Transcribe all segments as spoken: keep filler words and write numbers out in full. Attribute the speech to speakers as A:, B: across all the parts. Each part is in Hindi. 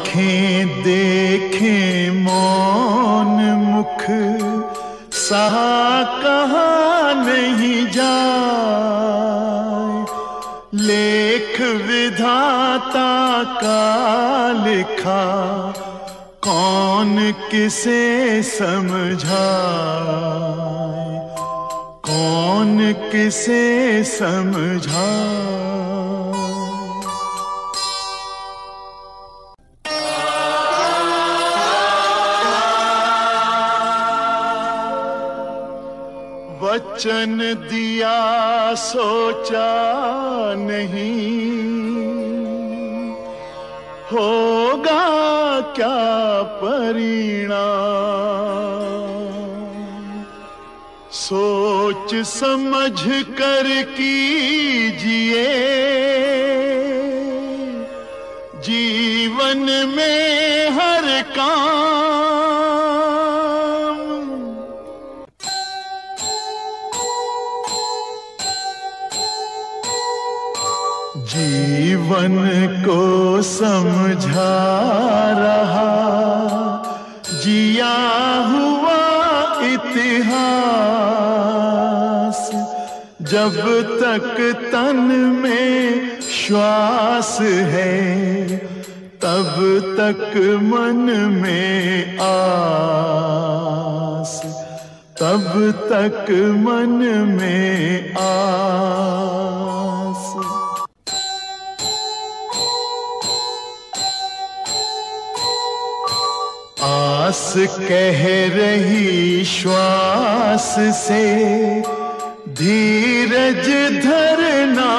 A: आंखें देखें मौन मुख सहा कहाँ नहीं जाए, लेख विधाता का लिखा कौन किसे समझाए, कौन किसे समझाए। वचन दिया सोचा नहीं, होगा क्या परिणाम। सोच समझ कर कीजिए जीवन में हर काम। जीवन को समझा रहा जिया हुआ इतिहास, जब तक तन में श्वास है तब तक मन में आस, तब तक मन में आस। आस कह रही श्वास से धीरज धरना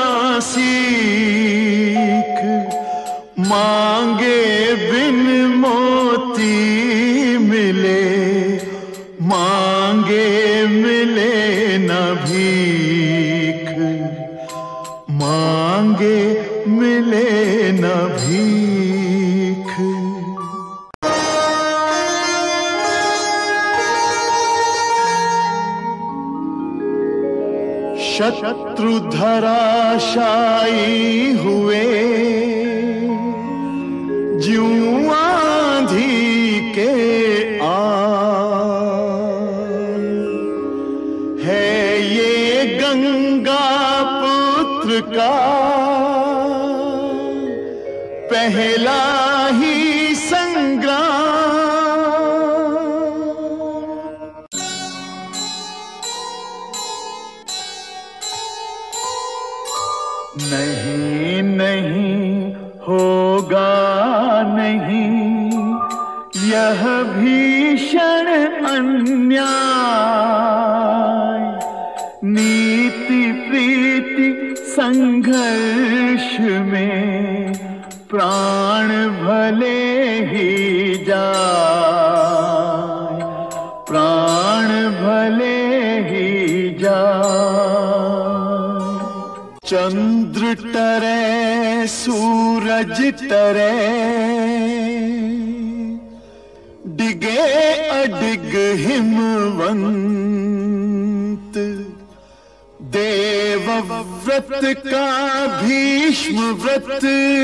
A: सीख, मांगे बिन मोती मिले, मांगे मिले न भीख, मांगे मिले न भीख। शत्रु धराशायी हुए ज्यों आंधी के आन, है ये गंगा पुत्र का पहला ही संग्राम। नहीं नहीं होगा नहीं यह भीषण अन्याय, नीति प्रीति संघर्ष में प्राण भले ही जाए, प्राण भले ही जाए। चंद्र टरे सूरज टरे डिगे अडिग हिमवंत, देवव्रत का भीष्म व्रत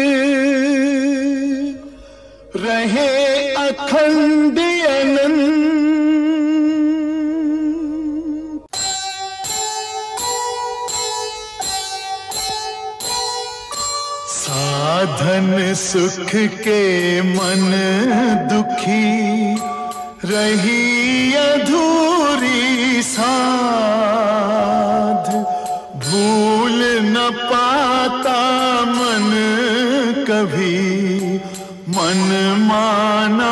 A: रहे अखंड अनंत। साधन सुख के मन दुखी रही अधूरी साध, भूल न पाता मन कभी मन माना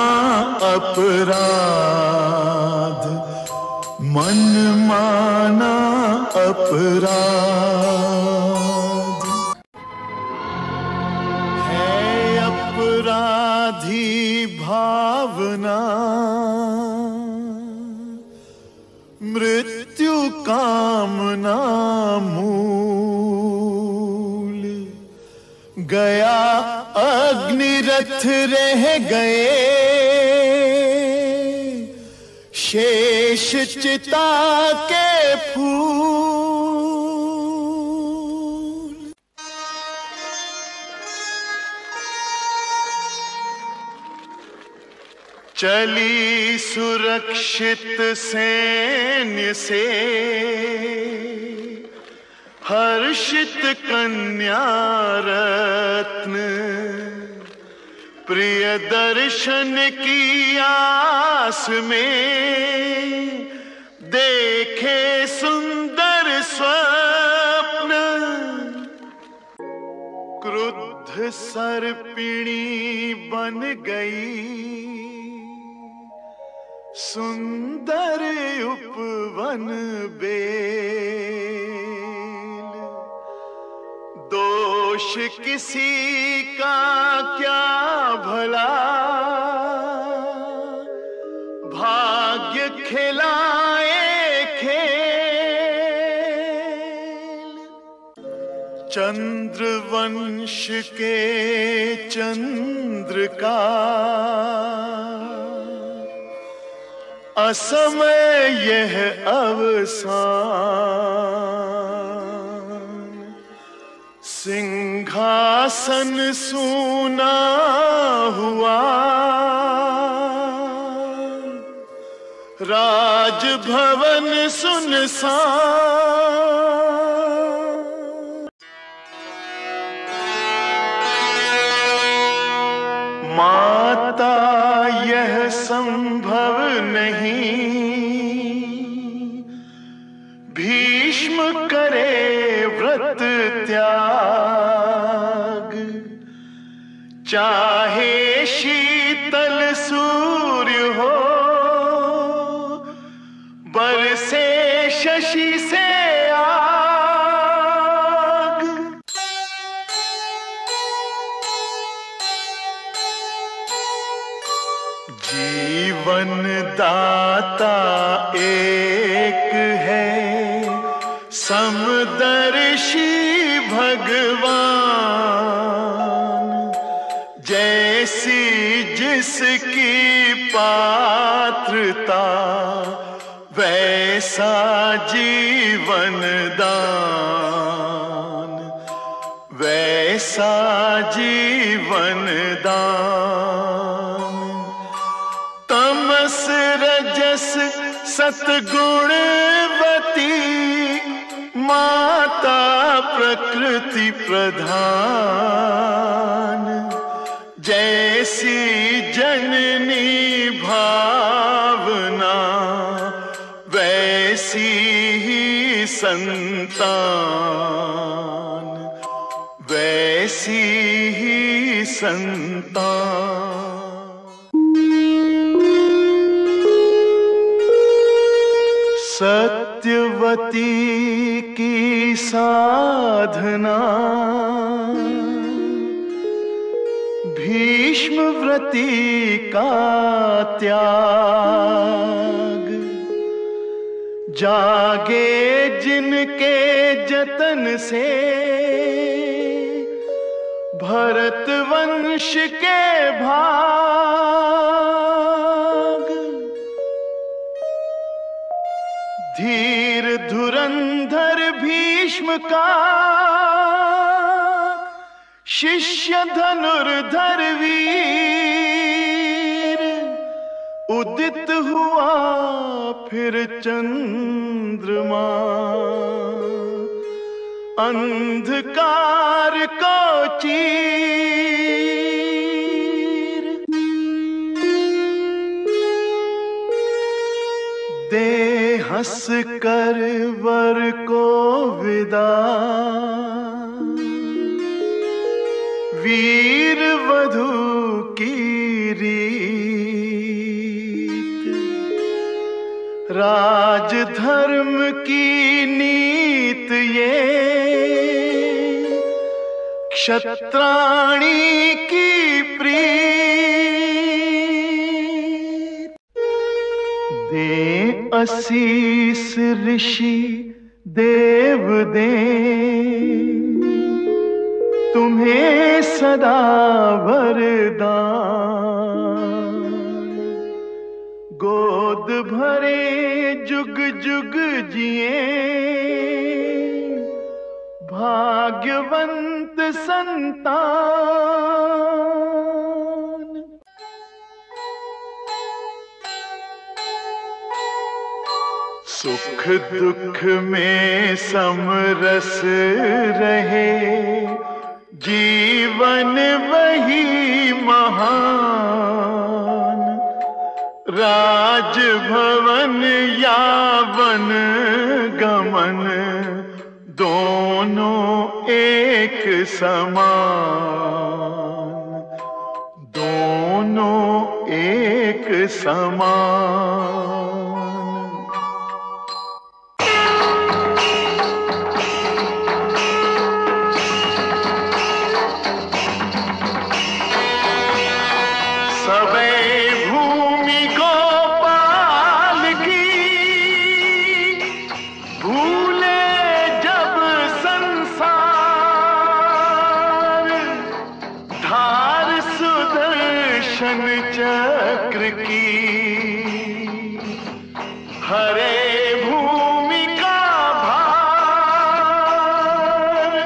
A: अपराध, मन माना अपराध। अपराधी भावना मृत्यु कामना मूल, गया अग्निरथ रह गए शेष चिता के फूल। चली सुरक्षित सैन्य से हर्षित कन्या रत्न, प्रिय दर्शन की आस में देखे सुंदर स्वप्न। क्रुद्ध सर्पिणी बन गई सुंदर उपवन बेल। दोष किसी का क्या भला, भाग्य खिलाए खेल। चंद्रवंश के चंद्र का असमय यह अवसान। सिंहासन सूना हुआ, राजभवन सुनसान। माता यह संभव नहीं, भीष्म करे व्रत त्याग। चाहे शीतल सूर्य हो, बरसे शशि से आग। जीवन दाता एक है समदर्शी भगवान। जैसी जिसकी पात्रता, वैसा जीवन दान, वैसा जीवन दान। तमस रजस सतगुणवती, माता प्रकृति प्रधान। जैसी जननी भावना, वैसी ही संतान, वैसी ही संतान। सत्यवती की साधना, भीष्मव्रती का त्याग। जागे जिनके जतन से भरत वंश के भाग। धीर धुरंधर भीष्म का शिष्य धनुर्धर वीर। उदित हुआ फिर चंद्रमा, अंधकार को चीर। दे हंस कर वर को विदा, वीर वधू की रीत। राजधर्म की नीत ये, क्षत्राणी की प्रीत। दे असीस ऋषि देव दे, तुम्हें सदा वरदान। गोद भरे जुग जुग जिए, भाग्यवंत संतान। सुख दुख में समरस रहे, जीवन वही महान। राजभवन या वन गमन, दोनों एक समान, दोनों एक समान। सबे भूमि गोपाल की, भूले जब संसार, धार सुदर्शन चक्र की, हरे भूमि का भार।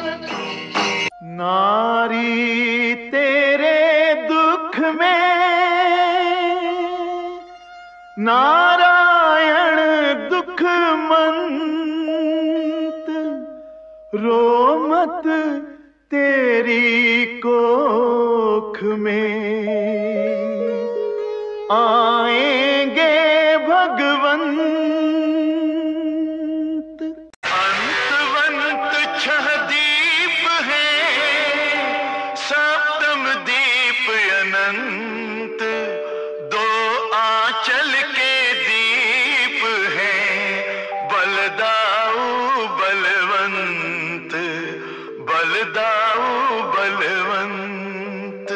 A: नारी तेरे दुख में नारायण दुख मंत, रो मत तेरी कोख में आएंगे भगवंत। अंतवंत छह दीप है, सप्तम दीप अनंत, दो आंचल के दीप हैं, बलदाऊ बलवंत, बलदाऊ बलवंत।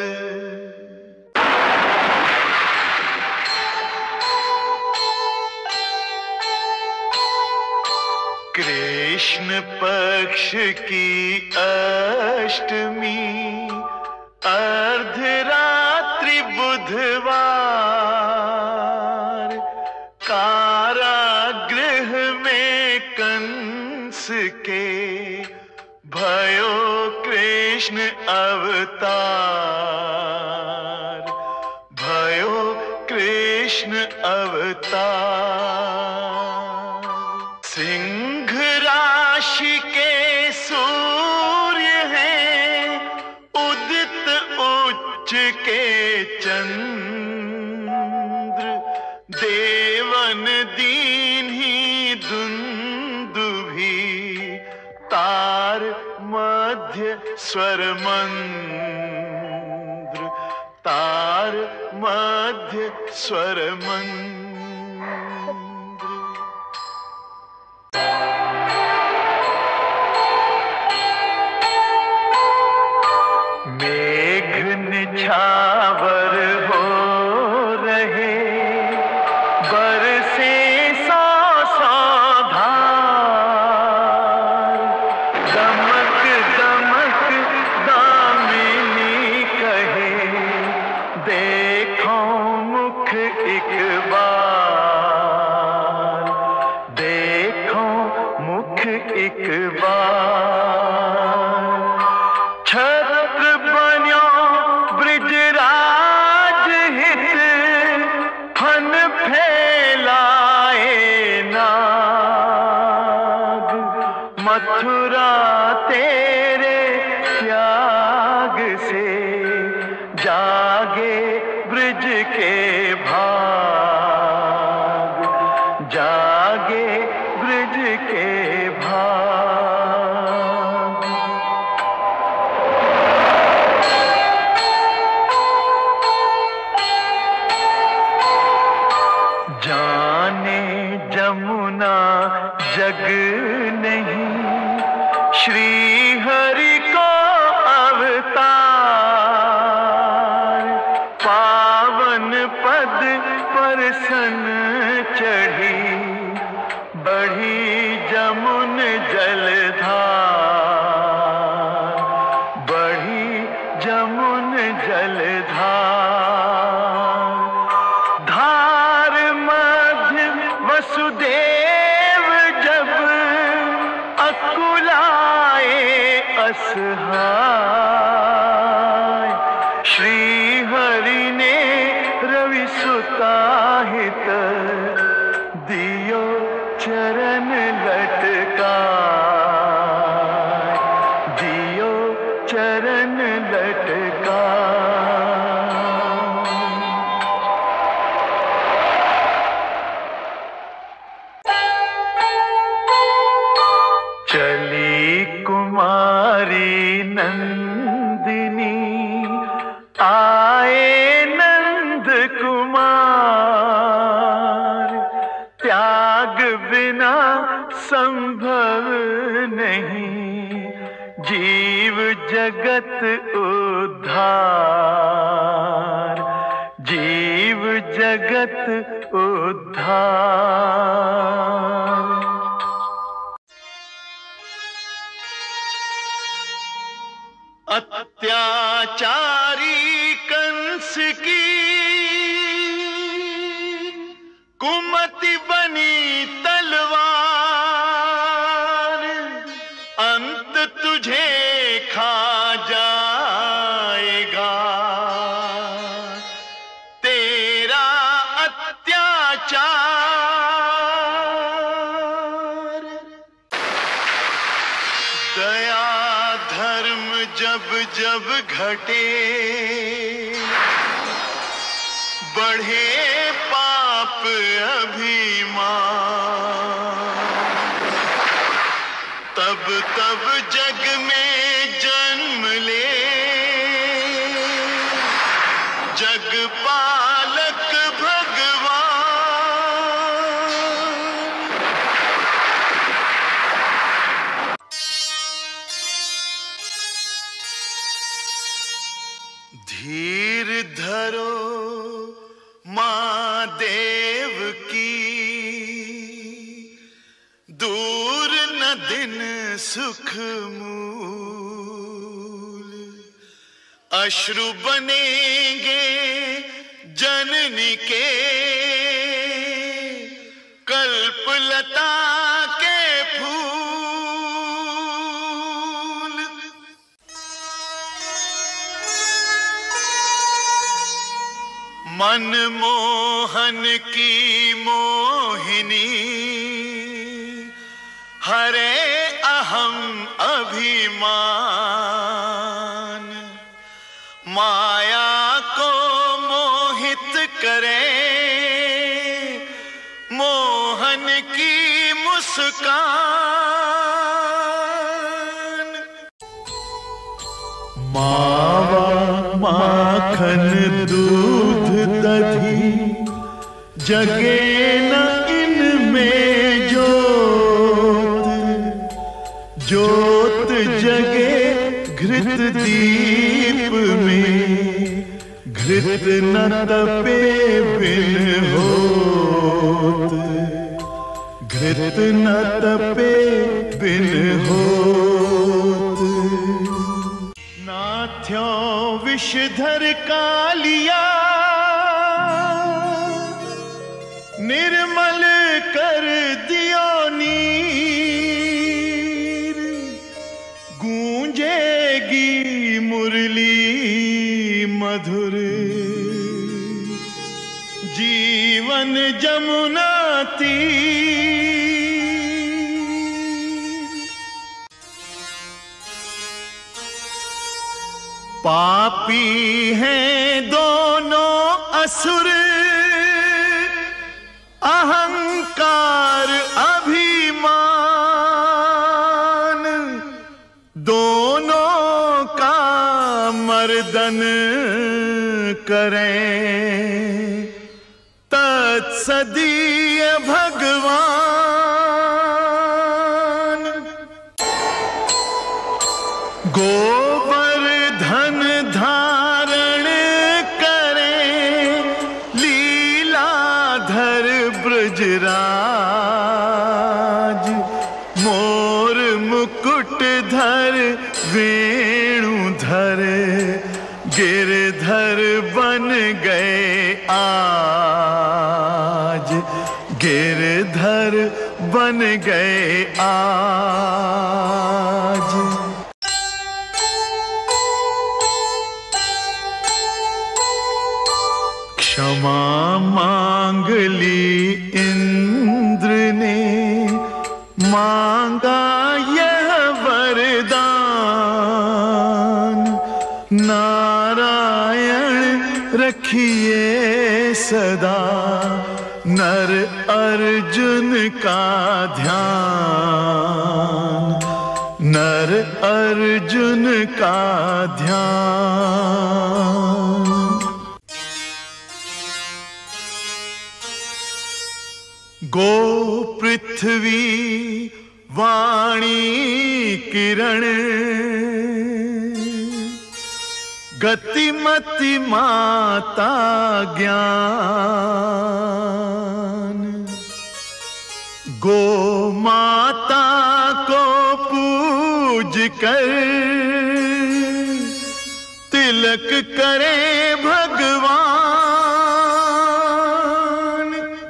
A: कृष्ण पक्ष की अष्टमी, अर्धरात्रि बुधवार, कारागृह में कंस के भयो कृष्ण अवतार, भयो कृष्ण अवतार। सिंह राशि के सूर्य हैं, उदित उच्च के चंद्र, देवन दीन्ही दुंदुभी, तार मध्य स्वर मंद्र, तार मध्य स्वर मंद्र। मेघ निछावर हो रहे, बरसे सौ सौ धार, दमक दमक दामिनी कहे, देखो मुख एक बार, देखो मुख एक बार। छत्र बन्यो ब्रिजराज हित, फन फैलाए नाग, मथुरा तेरे त्याग से जागे ब्रिज के भाग, जागे ब्रिज के भाग। जाने जमुना जग नहीं, श्री हरि को अवतार, पावन पद पर सन चढ़ी, बढ़ी जमुन जलधार, बढ़ी जमुन जलधार। धार मध्य वसुदेव जब, अकुलाए असहाय, श्री हरि ने रवि सुताहित दियो चरण चरण लटका। चली कुमारी नंदिनी, आए नंद कुमार, त्याग बिना संभव नहीं, जीव जगत उद्धार, जीव जगत उद्धार। अत्याचारी कंस की कुमति बनी तलवार, अंत तुझे खा जाएगा तेरा अत्याचार। दया धर्म जब जब घटे, बढ़े पाप अभिमान, तब तब जग में जन्म ले जग पालक भगवान। धीर धरो माँ देव की, दूर न दिन सुख मूल, अश्रु बनेंगे जननी के कल्पलता के फूल। मनमोहन की मोहिनी, हरे अहम अभिमान, माया को मोहित करे मोहन की मुस्कान।
B: मावा माखन दूध दधी, जगे न इनमें जोत, जोत जगे घृत दीप में, घृत न तपे बिन होत, घृत न तपे बिन होत। नाथ्यो विषधर कालिया, निर्मल कर दियो नीर, गूंजेगी मुरली मधुर, जीवन जमुना तीर। पापी हैं दोनों असुर, अहंकार अभिमान, दोनों का मर्दन करें तत्सदीय भगवान। गोवर्धन धारण करें लीलाधर ब्रजराज, मोर मुकुट धर वेणुधर, गिरधर बन गए आज, गिरधर बन गए आज। क्षमा मांग ली इंद्र ने, मांगा यह वरदान, नारायण रखिए सदा नर अर्जुन का ध्यान, नर अर्जुन का ध्यान। गो पृथ्वी वाणी किरण गतिमति माता ज्ञान। गो माता को पूज कर तिलक करे भगवान।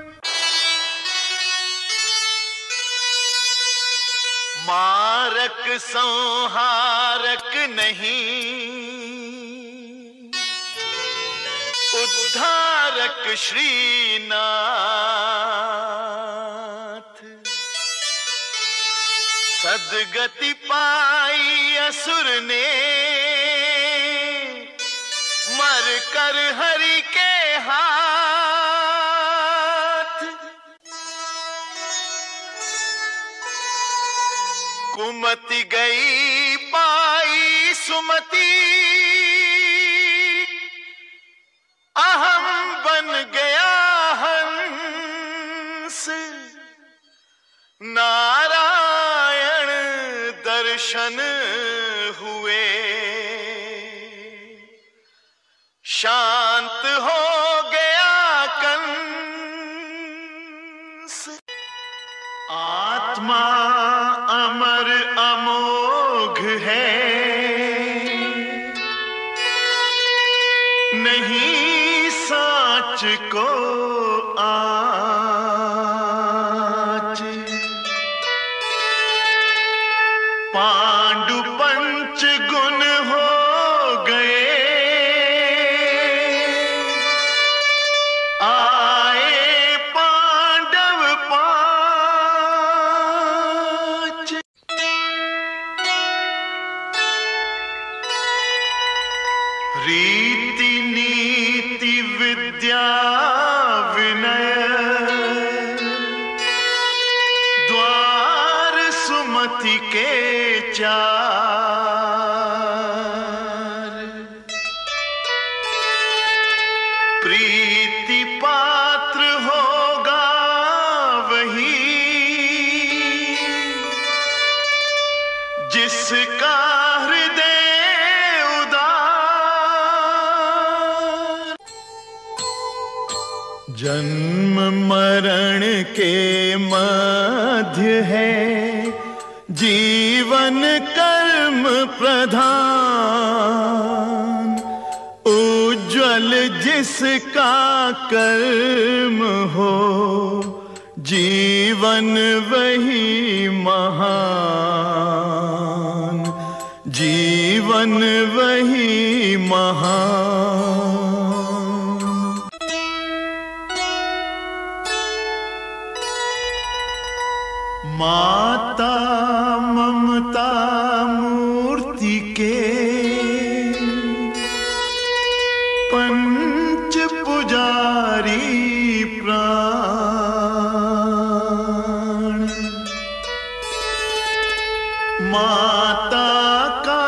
B: मारक संहारक नहीं, उद्धारक श्रीनाथ। सदगति पाई असुर ने मर कर हरि के हाथ। कुमति गई पाई सुमति, अहम बन गया हंस। नारायण दर्शन हुए, शांत हो गया कंस। आत्मा अमर अमोघ है, नहीं साच को आच। पांडु पंच गुण हो गए, आए पांडव पांच। रीति नीति विद्या विनय द्वार सुमति के चार। प्रीति पात्र होगा वही जिसका हृदय जन्म मरण के मध्य है जीवन कर्म प्रधान। उज्ज्वल जिसका कर्म हो जीवन वही महान, जीवन वही महान। माता ममता मूर्ति के पंच पुजारी प्राण। माता का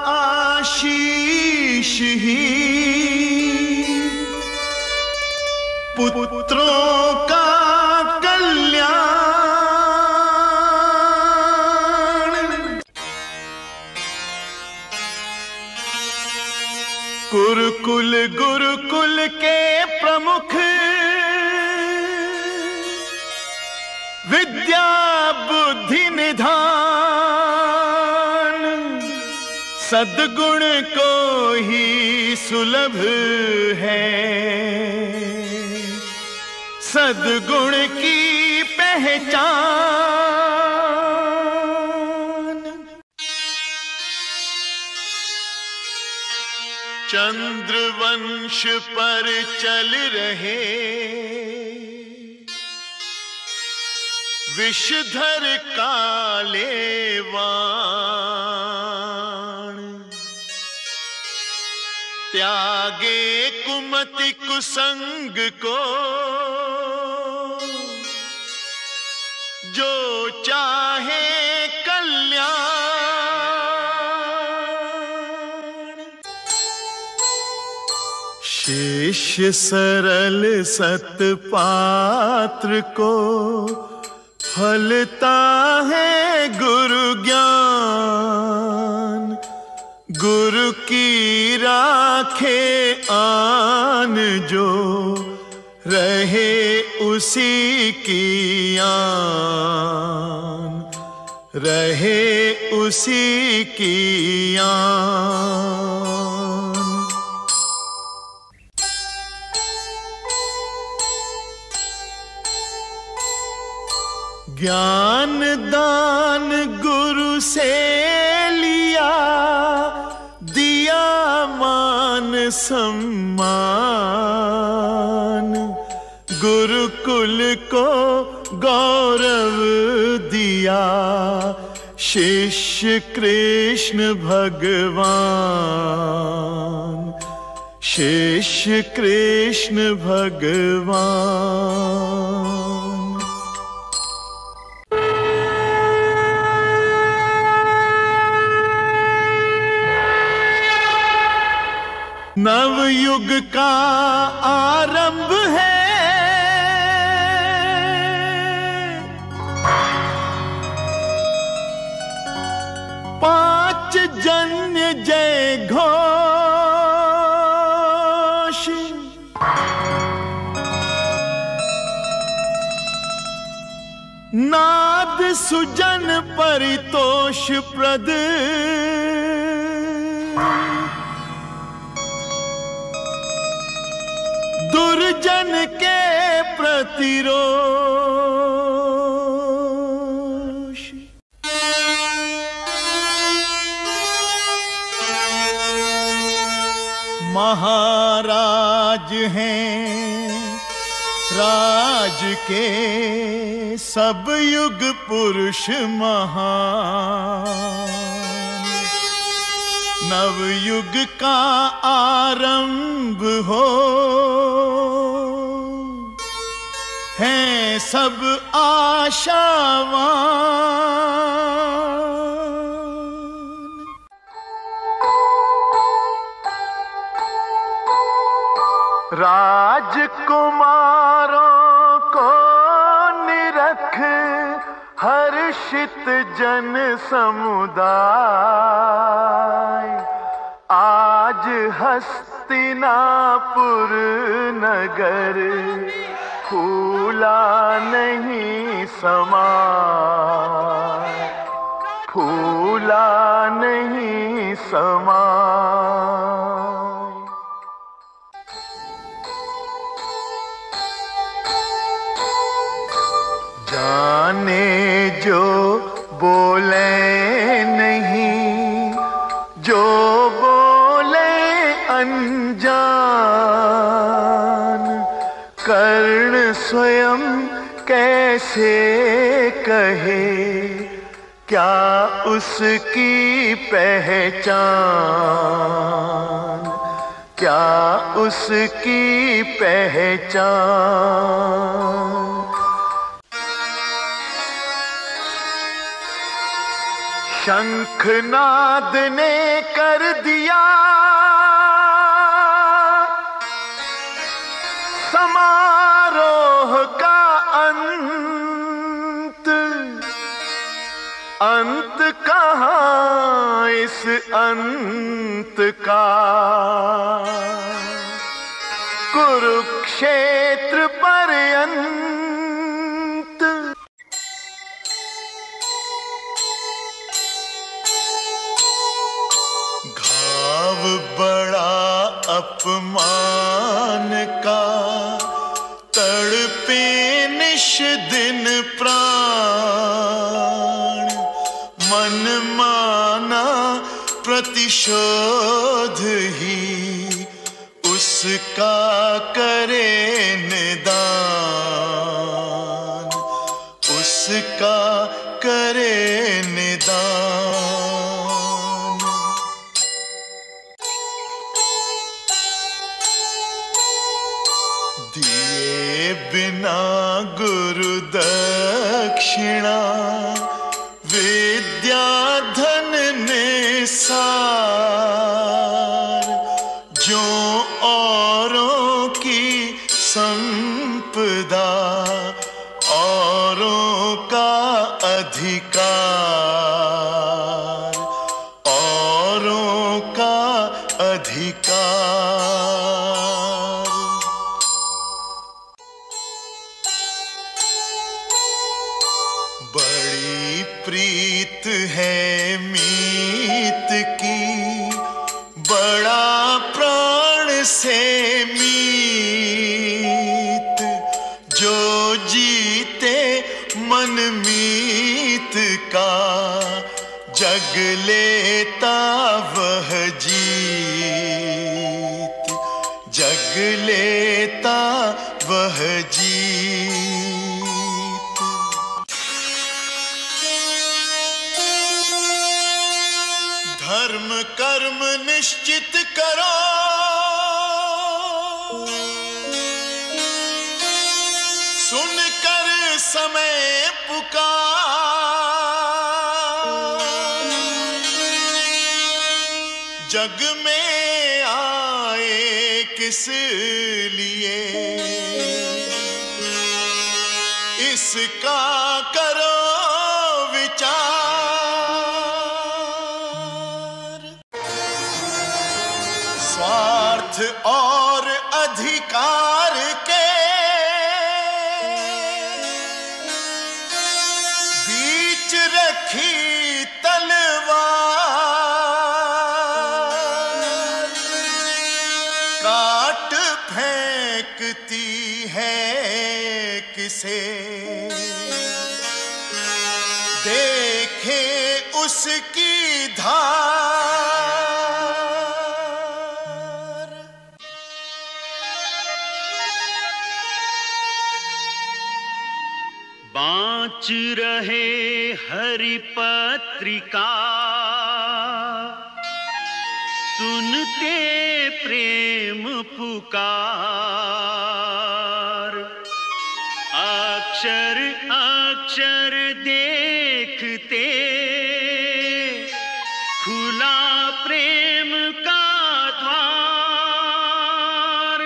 B: आशीष ही पुत्रों का गुरुकुल गुरुकुल के प्रमुख विद्या बुद्धि निधान। सद्गुण को ही सुलभ है, सद्गुण की पहचान। चंद्रवंश पर चल रहे विषधर काले वाण। त्यागे कुमति कुसंग को, जो चाहे कल्याण। शिष्य सरल सतपात्र को, फलता है गुरु ज्ञान। गुरु की राखे आन जो, रहे उसी की आन, रहे उसी की आन। ज्ञान दान गुरु से लिया, दिया मान सम्मान। गुरुकुल को गौरव दिया, शिष्य कृष्ण भगवान, शिष्य कृष्ण भगवान। नवयुग का आरंभ है, पांच जन्य जय घोष। नाद सुजन परितोष प्रद, दुर्जन के प्रतिरोष। महाराज हैं राज के सब युग पुरुष महान। नवयुग का आरंभ हो, हैं सब आशावान। राजकुमारों को निरख हर्षित जन समुदाय। आज हस्तिनापुर नगर फूला नहीं समाय, फूला नहीं समाय। जाने जो बोले नहीं, जो बोले अनजान। कर्ण स्वयं कैसे कहे, क्या उसकी पहचान, क्या उसकी पहचान। शंखनाद ने कर दिया समारोह का अंत। अंत कहाँ इस अंत का, कुरुक्षेत्र पर्यंत। घाव बड़ा अपमान का, तड़पे निश दिन प्राण। मन माना प्रतिशोध ही उसका करे निदान, उसका करे निदान। ना गुरु दक्षिणा विद्या धन निसार, जो औरों की संपदा औरों का अधिकार, औरों का अधिकार। बड़ी प्रीत है मीत की, बड़ा प्राण से मीत, जो जीते मन मीत का, जग लेता वह जीत, जग लेता वह जीत। धर्म कर्म निश्चित करो, सुनकर समय पुकार, जग में आए किस लिए, इसका करो विचार। स्वार्थ और अधिकार के बीच रखी तलवार, काट फेंकती है किसे, देखे उसकी धार।
A: बाँच रहे हरि पत्रिका, सुनते प्रेम पुकार, अक्षर अक्षर देखते खुला प्रेम का द्वार।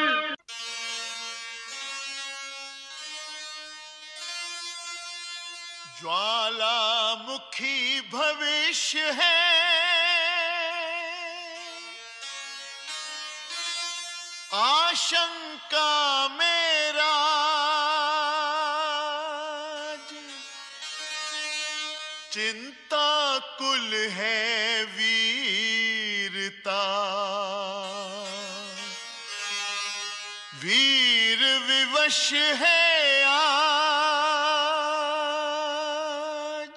B: ज्वालामुखी भविष्य है, आशंका मेरा चिंता कुल है वीरता, वीर विवश है आज।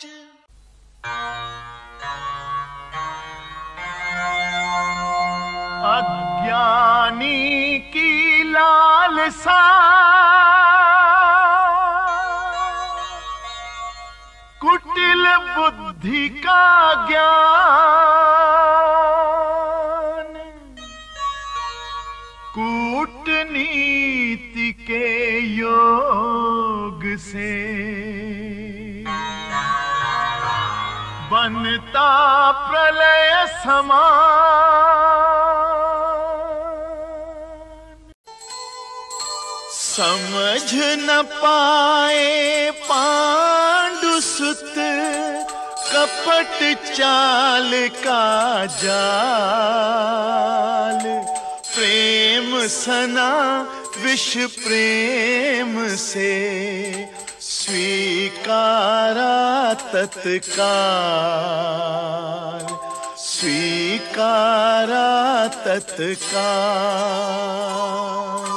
B: अज्ञानी की लालसा कुटिल बुद्धि का ज्ञान, कूटनीति के योग से बनता प्रलय समान। समझ न पाए पांडुसुत कपट चाल का जाल, प्रेम सना विष प्रेम से स्वीकारा तत्काल, स्वीकारा तत्काल।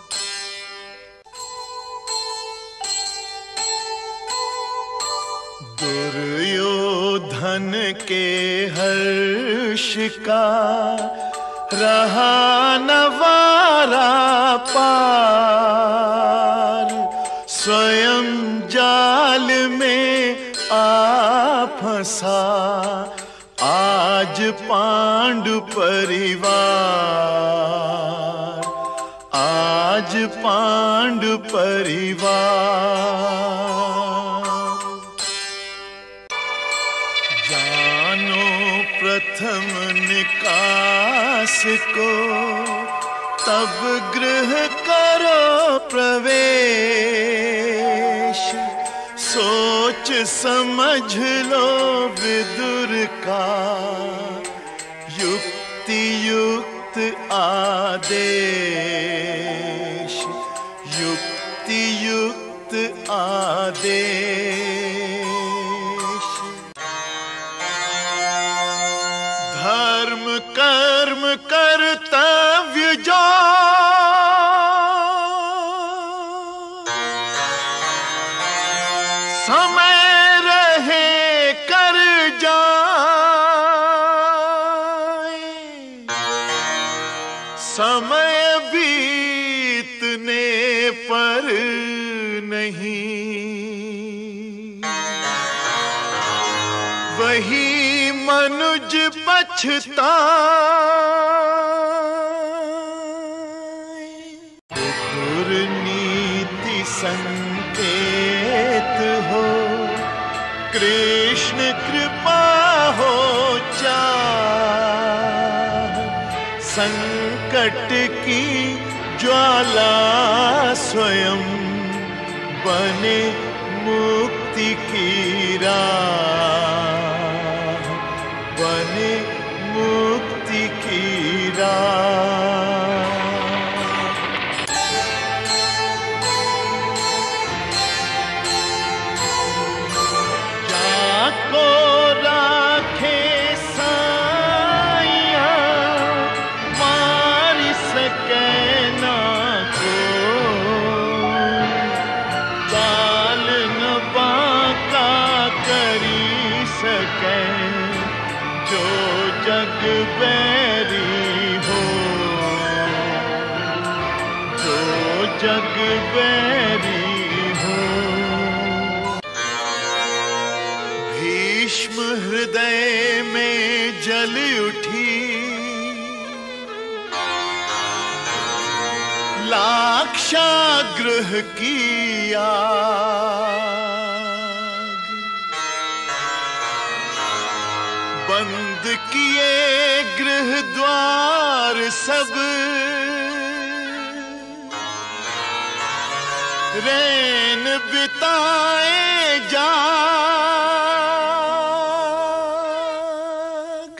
B: दुर्योधन के हर्ष का रहा नवारा पार, स्वयं जाल में आ फंसा आज पांडु परिवार, आज पांडु परिवार। जानो प्रथम निकास को, तब गृह करो प्रवेश। सोच समझ लो विदुर का, युक्ति युक्त आदेश, युक्ति युक्त आदेश। धर्म कर्म कर्तव्य जो, समय रहे कर जाए। समय बीतने पर नहीं, वही मनुज पछताए। विदुर नीति संकेत हो, कृष्ण कृपा हो चाह। संकट की ज्वाला स्वयं बने मुक्ति की राह, बने मुक्ति की राह। जाको राखे साइया, मार सके ना को। बाल न बांका करी सके, जो जग बैरी हो, जो जग बैरी हो। भीष्म हृदय में जल उठी, लाक्षागृह की आग। बंद किए गृह द्वार सब, रैन बिताए जाग।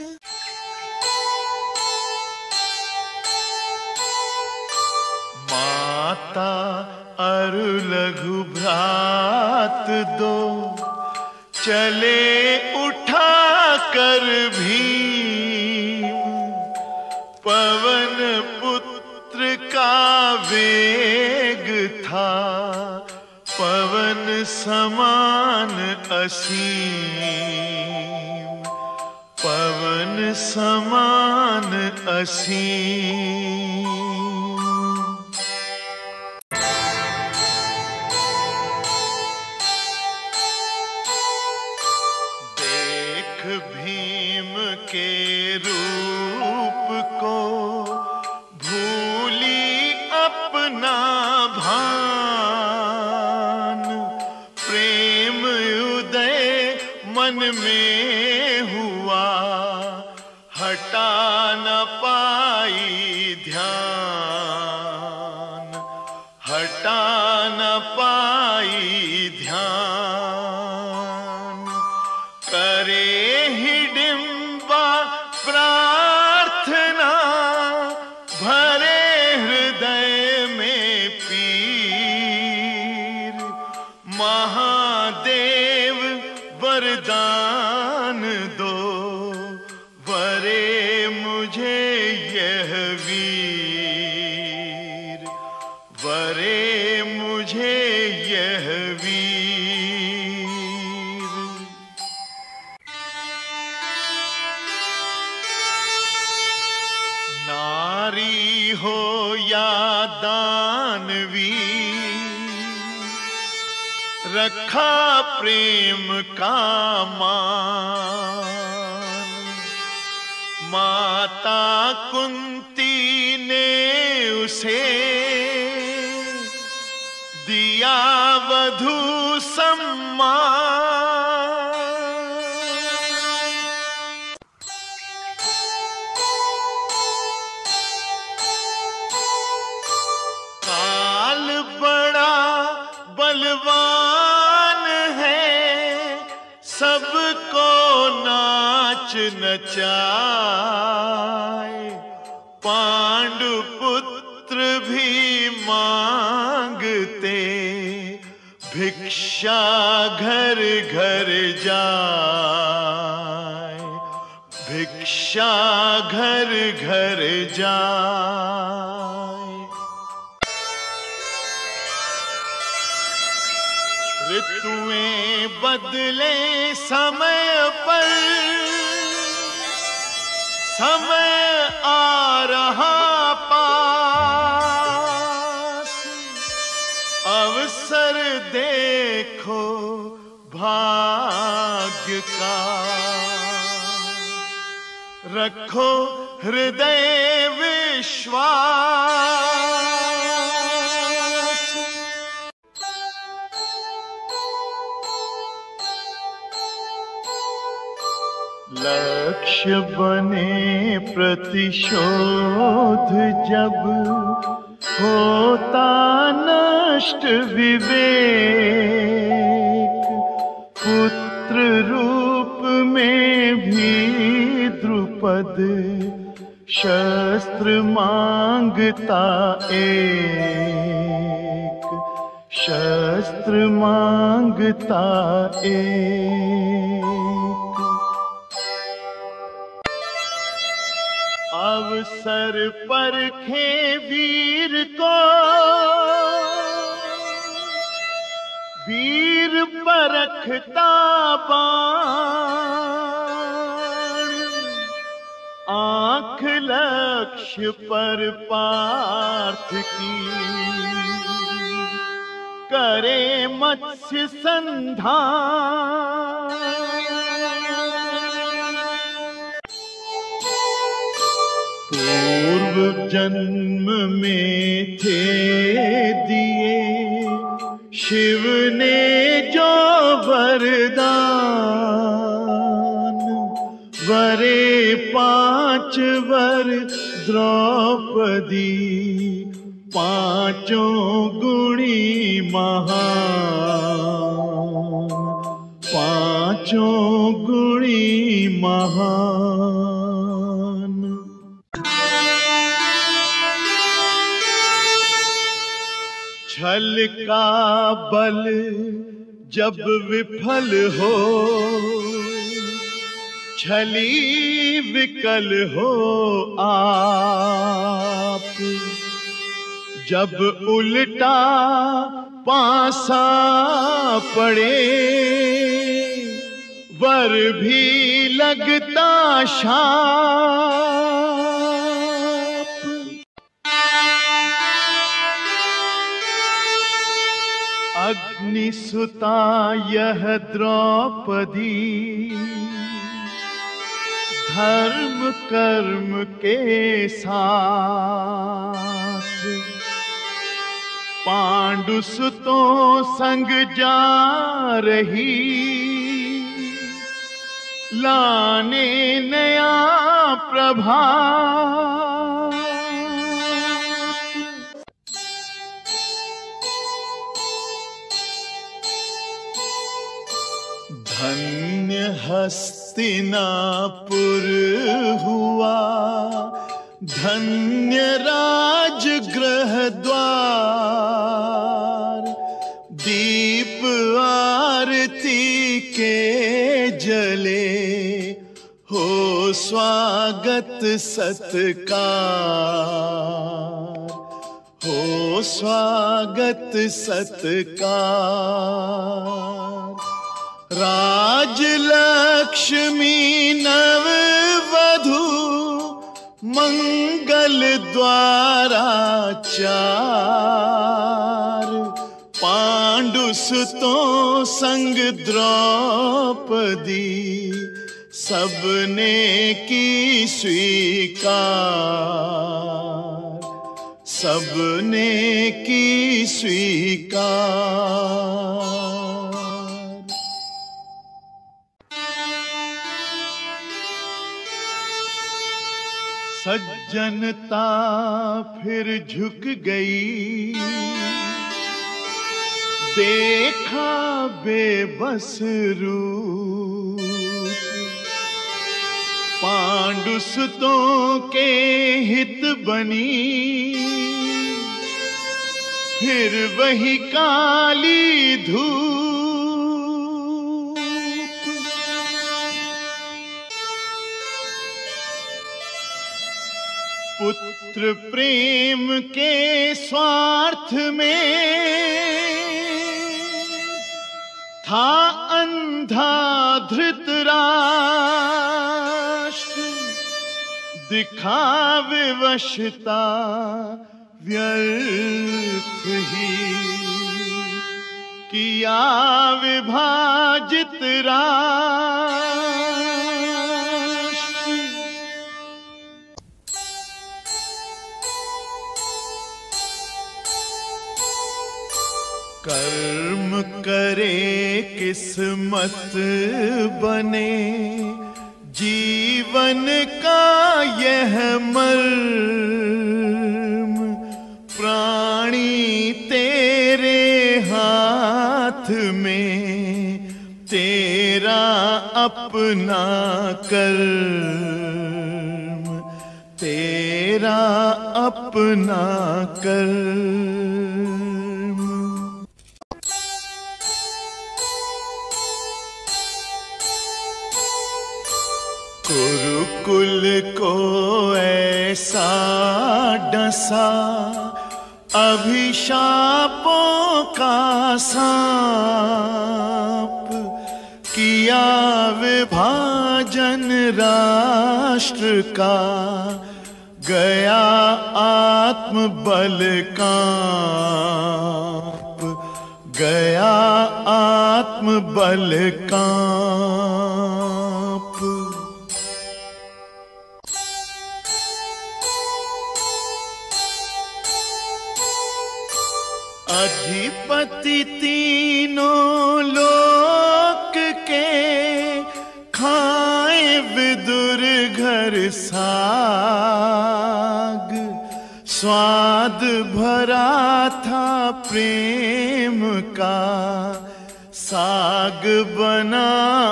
B: माता अरु लघु भ्रात दो, चले उठा कर भीम। पवन पुत्र का वेग था, पवन समान असीम, पवन समान असीम। भीम के रूप को भूली अपना भान। प्रेम उदय मन में हुआ, हटा न पाई ध्यान, हटा न पाई ध्यान। करे हिडिंबा प्रार्थना, भरे हृदय में पीर। महादेव वरदान दो, वरे मुझे यह वीर, वरे मुझे यह वीर। नारी हो या दानवी, रखा प्रेम का मान। माता कुंती ने उसे वधू सम्मान। काल बड़ा बलवान है, सबको नाच नचाए। पांडु पुत्र भी मांगते, भिक्षा घर घर जाए, भिक्षा घर घर जाए। ऋतुएं बदले समय पर, समय आ रहा पास। अवसर देखो भाग्य का, रखो हृदय विश्वास। लक्ष्य बने प्रतिशोध जब, होता नष्ट विवेक। पुत्र रूप में भी द्रुपद, शस्त्र मांगता एक, शस्त्र मांगता एक। अवसर परखे वीर को, वीर परखता बाण। आंख लक्ष्य पर पार्थ की, करे मत्स्य संधान। पूर्व जन्म में थे दिए शिव ने जो वरदान। वरे पांच वर द्रौपदी, पांचों गुणी महान, पांचों गुणी महान। छल का बल जब विफल हो, छली विकल हो आप। जब उल्टा पासा पड़े, वर भी लगता शाप। अग्निसुता यह द्रौपदी, धर्म कर्म के साथ। पांडुसुतों संग जा रही, लाने नया प्रभात। धन्य हस्तिनापुर हुआ, धन्य राजगृह द्वार। दीप आरती के जले, हो स्वागत सत्कार, हो स्वागत सत्कार। राजलक्ष्मी नव वधू, मंगल द्वारा चार। पांडुसुतों संग द्रौपदी, सबने की स्वीकार, सबने की स्वीकार। सज्जनता फिर झुक गई, देखा बेबस रूप, पांडुसुतों के हित बनी, फिर वही काली धूप। पुत्र प्रेम के स्वार्थ में था अंधा धृतराष्ट्र, दिखावे वशता व्यर्थ ही, किया विभाजित राष्ट्र। कर्म करे किस्मत बने, जीवन का यह मर्म, प्राणी तेरे हाथ में, तेरा अपना कर्म, तेरा अपना कर्म। कुरुकुल को ऐसा डसा, अभिशापों का सांप, किया विभाजन राष्ट्र का, गया आत्मबल कांप, गया आत्मबल कांप। अधिपति तीनों लोक के, खाए विदुर घर साग, स्वाद भरा था प्रेम का, साग बना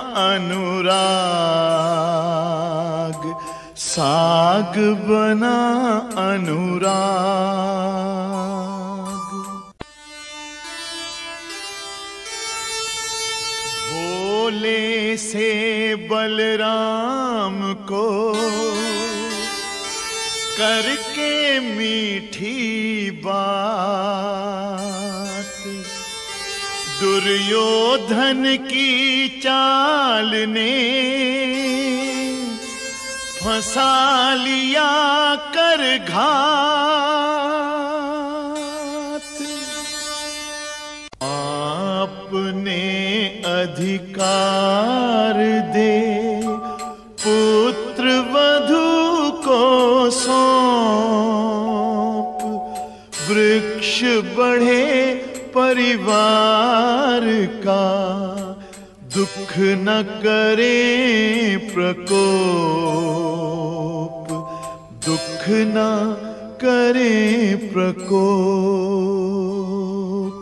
B: अनुराग, साग बना अनुराग। भोले से बलराम को करके मीठी बात, दुर्योधन की चाल ने फंसा लिया कर घात। आपने अधिकार दे पुत्र वधू को सौंप, वृक्ष बढ़े परिवार का, दुख न करे प्रकोप, दुख न करे प्रकोप।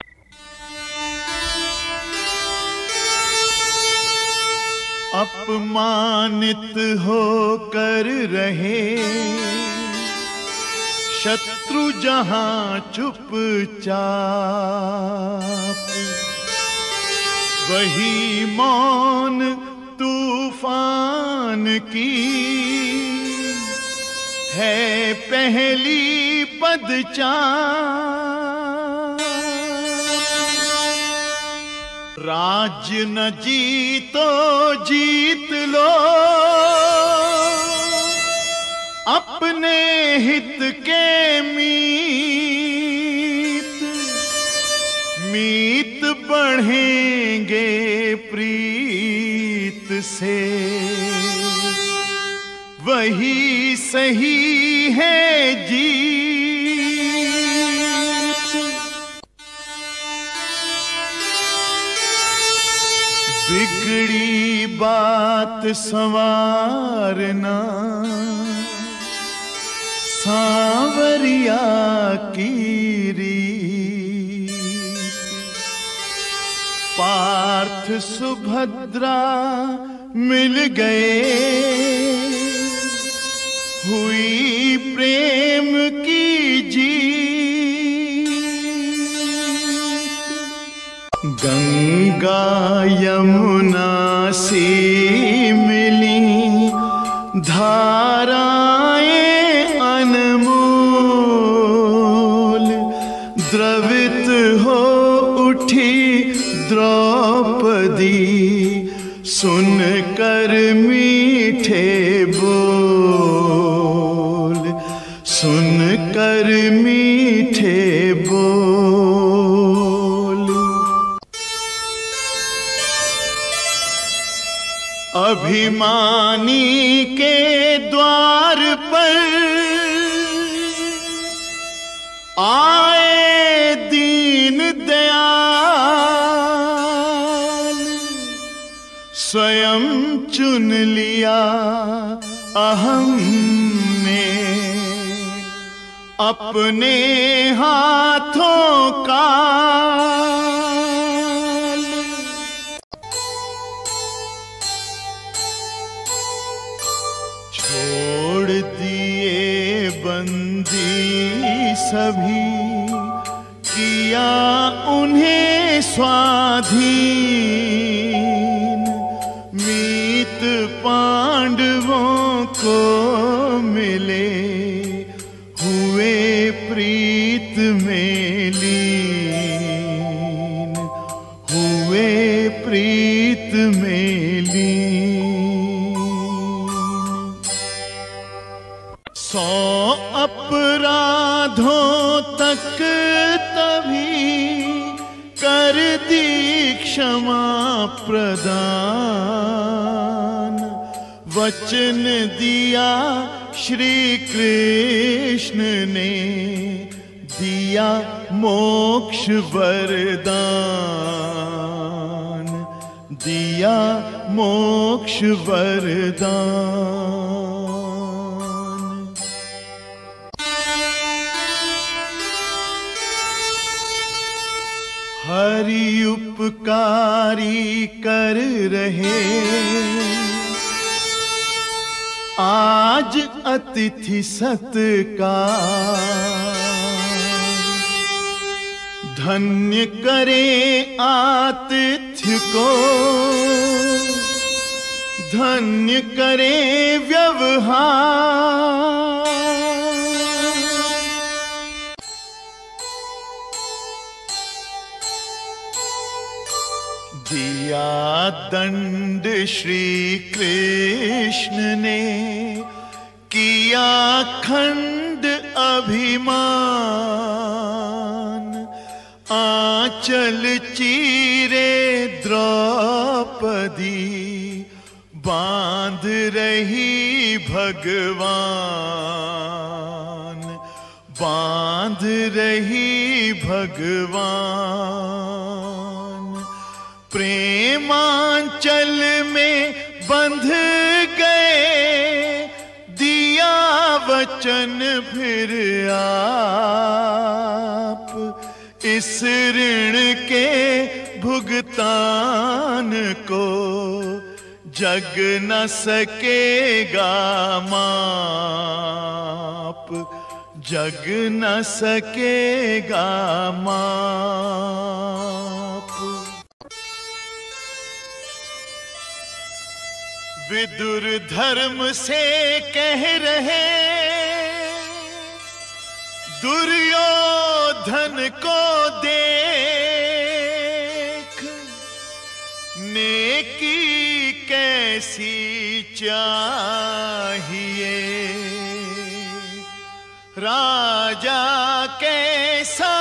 B: अपमानित होकर रहे शत्रु जहां चुपचाप, वही मौन तूफान की है पहली पदचाप। राज्य न जीतो जीत लो, अपने हित के मीत, मीत बढ़ेंगे प्रीत से, वही सही है जीत। बात संवारना, सांवरिया की रीत। पार्थ सुभद्रा मिल गए, हुई प्रेम की जीत। गंगा यमुना सी मिली धाराएं अनमोल, द्रवित हो उठी द्रौपदी, सुनकर मीठे बोल, सुनकर मीठे बोल। अभिमानी के द्वार पर आए दीन दयाल, स्वयं चुन लिया अहम ने अपने हाथों का। छोड़ दिए बंदी सभी, किया उन्हें स्वाधीन। मीत पांडवों को मिले, हुए प्रीत में लीन, हुए प्रीत में लीन। सौ अपराधों तक तभी कर दी क्षमा प्रदान, वचन दिया श्री कृष्ण ने, दिया मोक्ष वरदान, दिया मोक्ष वरदान। हरि उपकारी कर रहे, आज अतिथि सत्कार। धन्य करे आतिथ्य को, धन्य करे व्यवहार। दिया दंड श्री कृष्ण ने, किया खंड अभिमान। आंचल चीरे द्रौपदी, बांध रही भगवान, बांध रही भगवान। प्रेमांचल में बंध गए, दिया वचन फिर आप। इस ऋण के भुगतान को जग न सकेगा माप, जग न सकेगा माप। विदुर धर्म से कह रहे, दुर्योधन को देख, नेकी कैसी चाहिए, राजा कैसा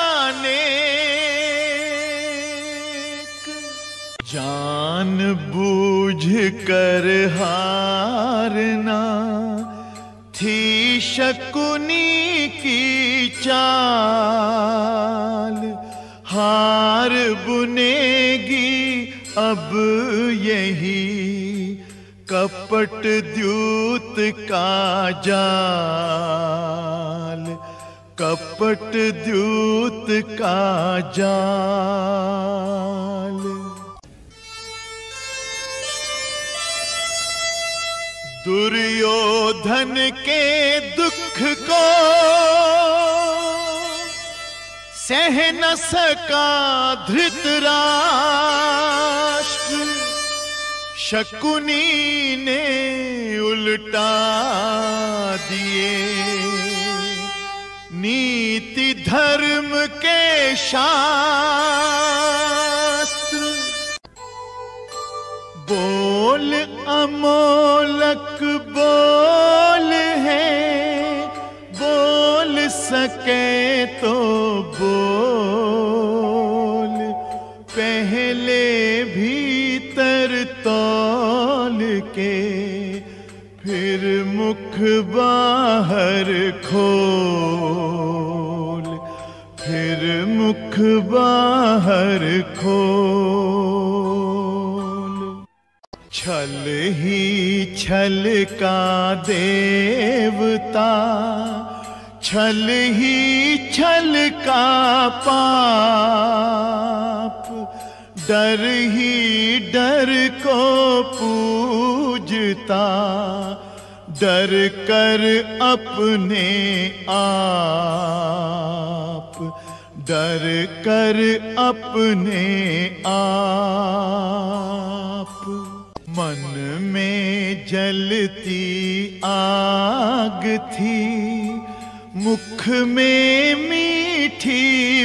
B: नेक। जान बूझ कर हारना थी शकुनी की चाल, हार बुनेगी अब यही कपट द्यूत का जाल, कपट द्यूत का जाल। दुर्योधन के दुख को सह न सका धृतराष्ट्र, शकुनी ने उल्टा दिए नीति धर्म के शास्त्र। बोल अमोलक बोल है, बोल सके तो बोल, पहले भीतर तौल के फिर मुख बाहर खोल, फिर मुख बाहर खोल। छल ही छल का देवता, छल ही छल का पाप, डर ही डर को पूजता, डर कर अपने आप, डर कर अपने आप। मन में जलती आग थी, मुख में मीठी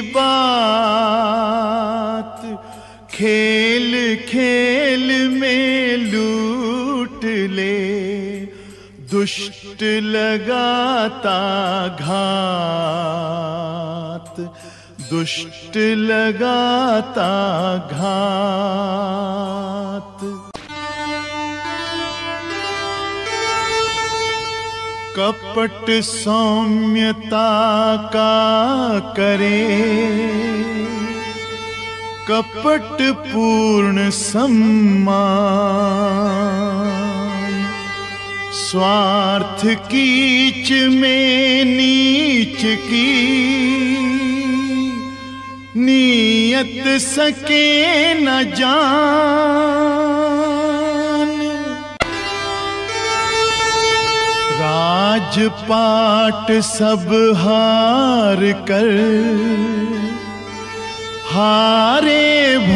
B: बात, खेल खेल में लूट ले दुष्ट लगाता घात, दुष्ट लगाता घात। कपट सौम्यता का करे, कपट पूर्ण सम्मान, स्वार्थ कीच में नीच की नियत सके न जान। राजपाट सब हार कर हारे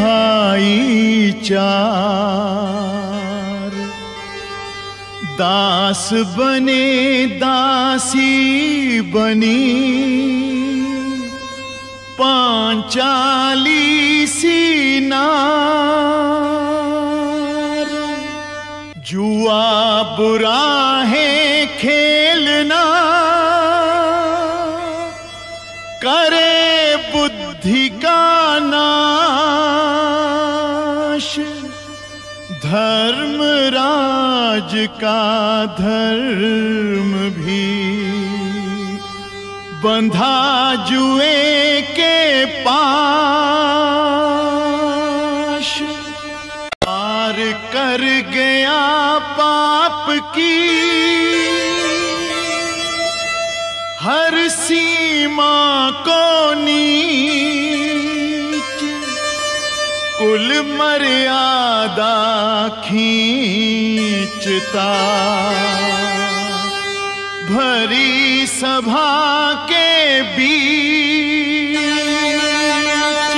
B: भाईचार, दास बने दासी बनी पांचाली सी नार। जुआ बुरा है खेलना, करे बुद्धि का नाश, धर्मराज का धर्म भी बंधा जुए के पाश। पार कर गया पाप की हर सीमा को नीच, कुल मर्यादा खींचता, भरी सभा के बीच।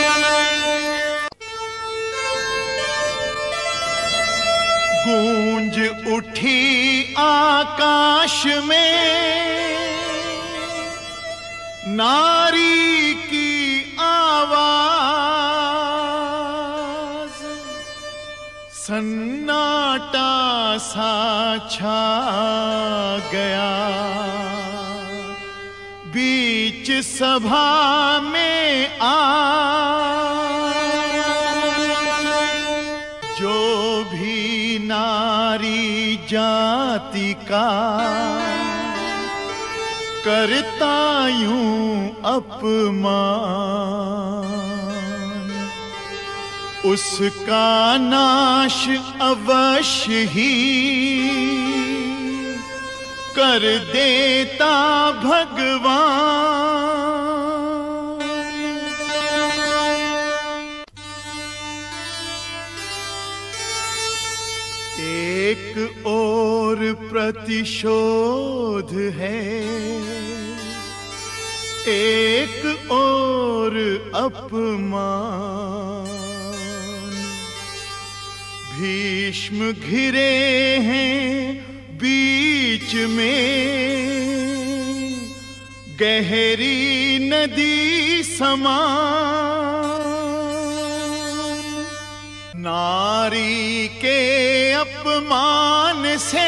B: गूंज उठी आकाश में नारी की आवाज, सन्नाटा सा छा गया बीच सभा में आ। जो भी नारी जाति का करता यूं अपमान, उसका नाश अवश्य ही कर देता भगवान। एक और प्रतिशोध है, एक और अपमान। भीष्म घिरे हैं बीच में गहरी नदी समान। नारी के अपमान से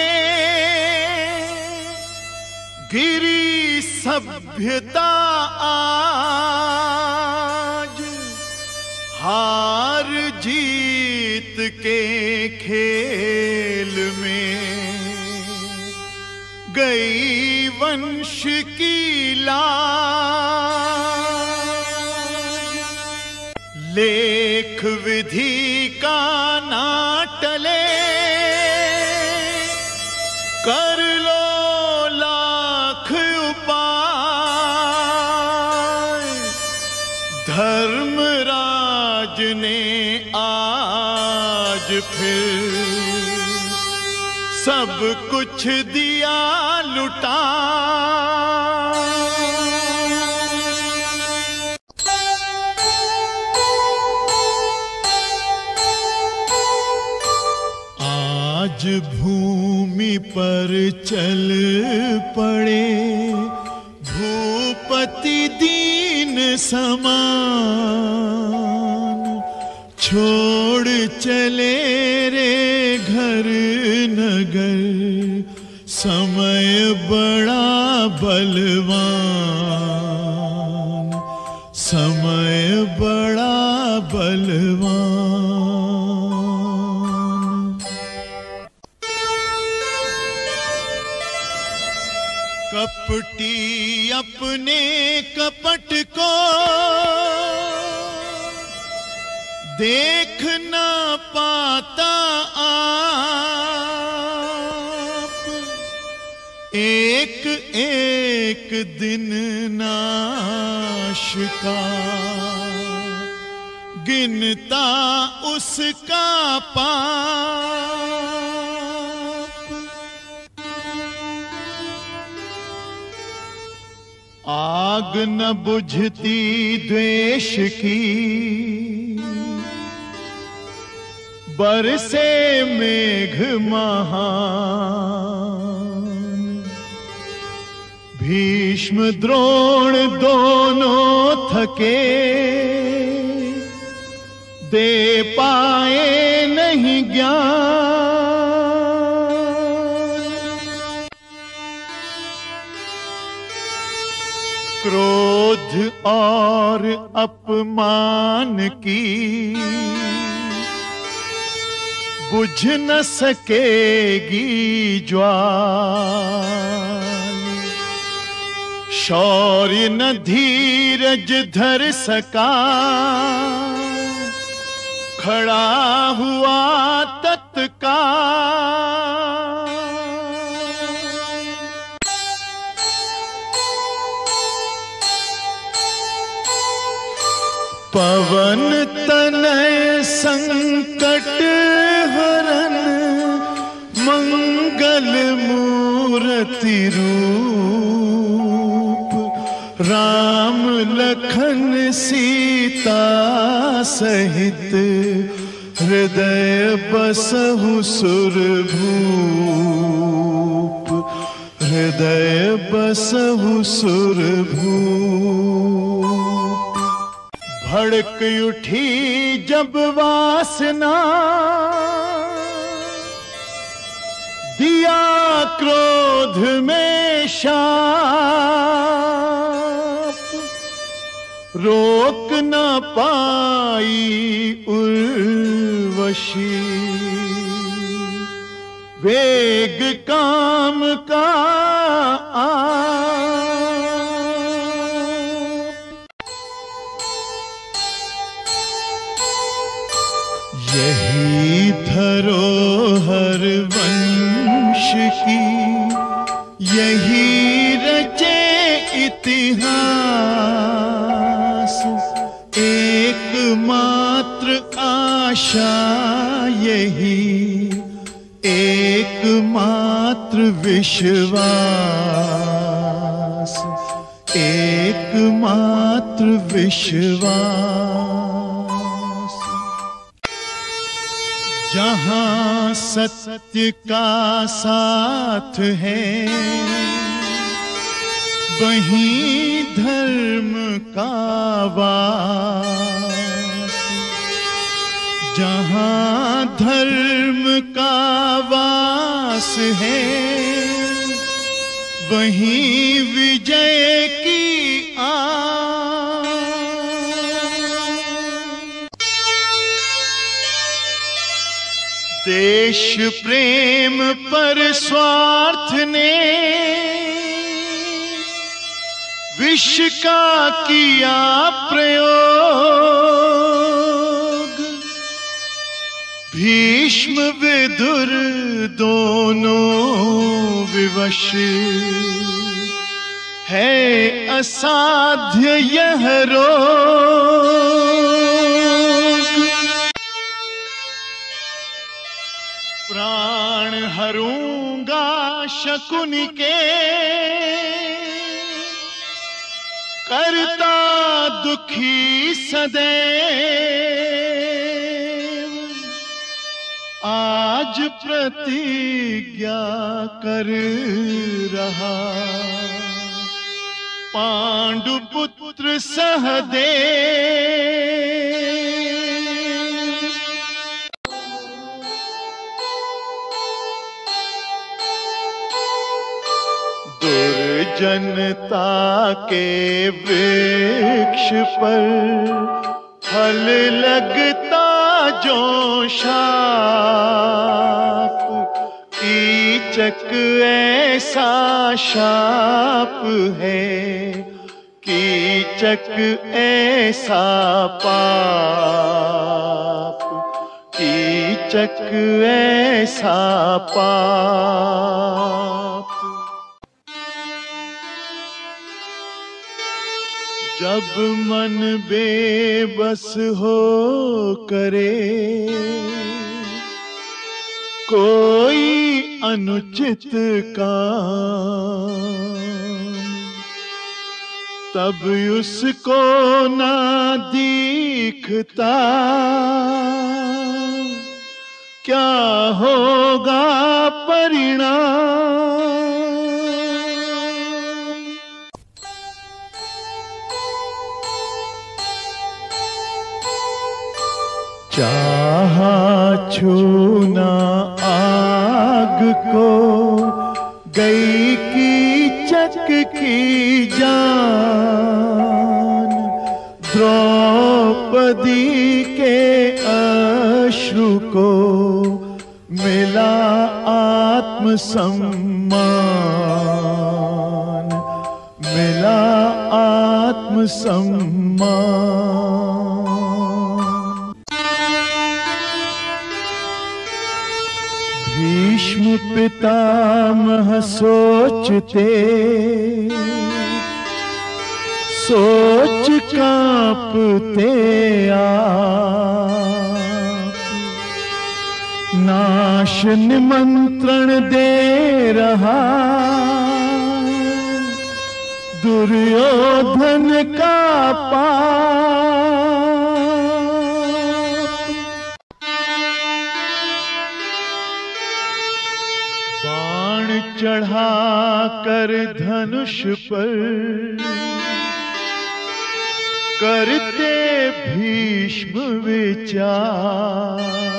B: गिरी सभ्यता आज, हार जीत के खेल में गई वंश की लाज। लेख विधि का ना टले, कर लो लाख उपाय। धर्मराज ने आज फिर सब कुछ दिया लुटा। आज भूमि पर चल पड़े भूपति दीन समान। छोड़ चले रे घर नगर, समय बड़ा बलवान, समय बड़ा बलवान। कपटी अपने कपट को देख ना पाता आप। एक एक दिन नाश का गिनता उसका पाप। आग न बुझती द्वेष की, बरसे मेघ महान। भीष्म द्रोण दोनों थके, दे पाए नहीं ज्ञान। क्रोध और अपमान की बुझ न सकेगी ज्वाल। शौर्य न धीरज धर सका, खड़ा हुआ तत्काल। पवन तनय संकट हरन, मंगल मूर्ति रूप। राम लखन सीता सहित, हृदय बसहु सुरभूप। हृदय बसहु सुरभूप। भड़क उठी जब वासना, दिया क्रोध में शाप। रोक न पाई उर्वशी, वेग काम का इतिहास, एकमात्र आशा यही, एकमात्र विश्वास, एकमात्र विश्वास। जहां सत्य का साथ है, वहीं धर्म का वास। जहां धर्म का वास है, वहीं विजय की आस। देश प्रेम पर स्वार्थ ने विष का किया प्रयोग। भीष्म विदुर दोनों विवश है, असाध्य यह रोग। प्राण हरूंगा शकुनि के, करता दुखी सदैव। आज प्रतिज्ञा कर रहा पांडुपुत्र सहदेव। दुर्जनता के वृक्ष पर फल लगता जो शाप, कीचक ऐसा शाप है, कीचक ऐसा पाप, कीचक ऐसा पाप। जब मन बेबस हो करे कोई अनुचित काम, तब उसको ना दिखता क्या होगा परिणाम। चाहा छूना आग को, गई कीचक की जान। द्रौपदी के अश्रु को मिला आत्मसम्मान, मिला आत्मसम्मान। भीष्म पितामह सोचते, सोच कांपते आप। नाश निमंत्रण दे रहा दुर्योधन का पाप। बाण चढ़ा कर धनुष पर करते भीष्म विचार।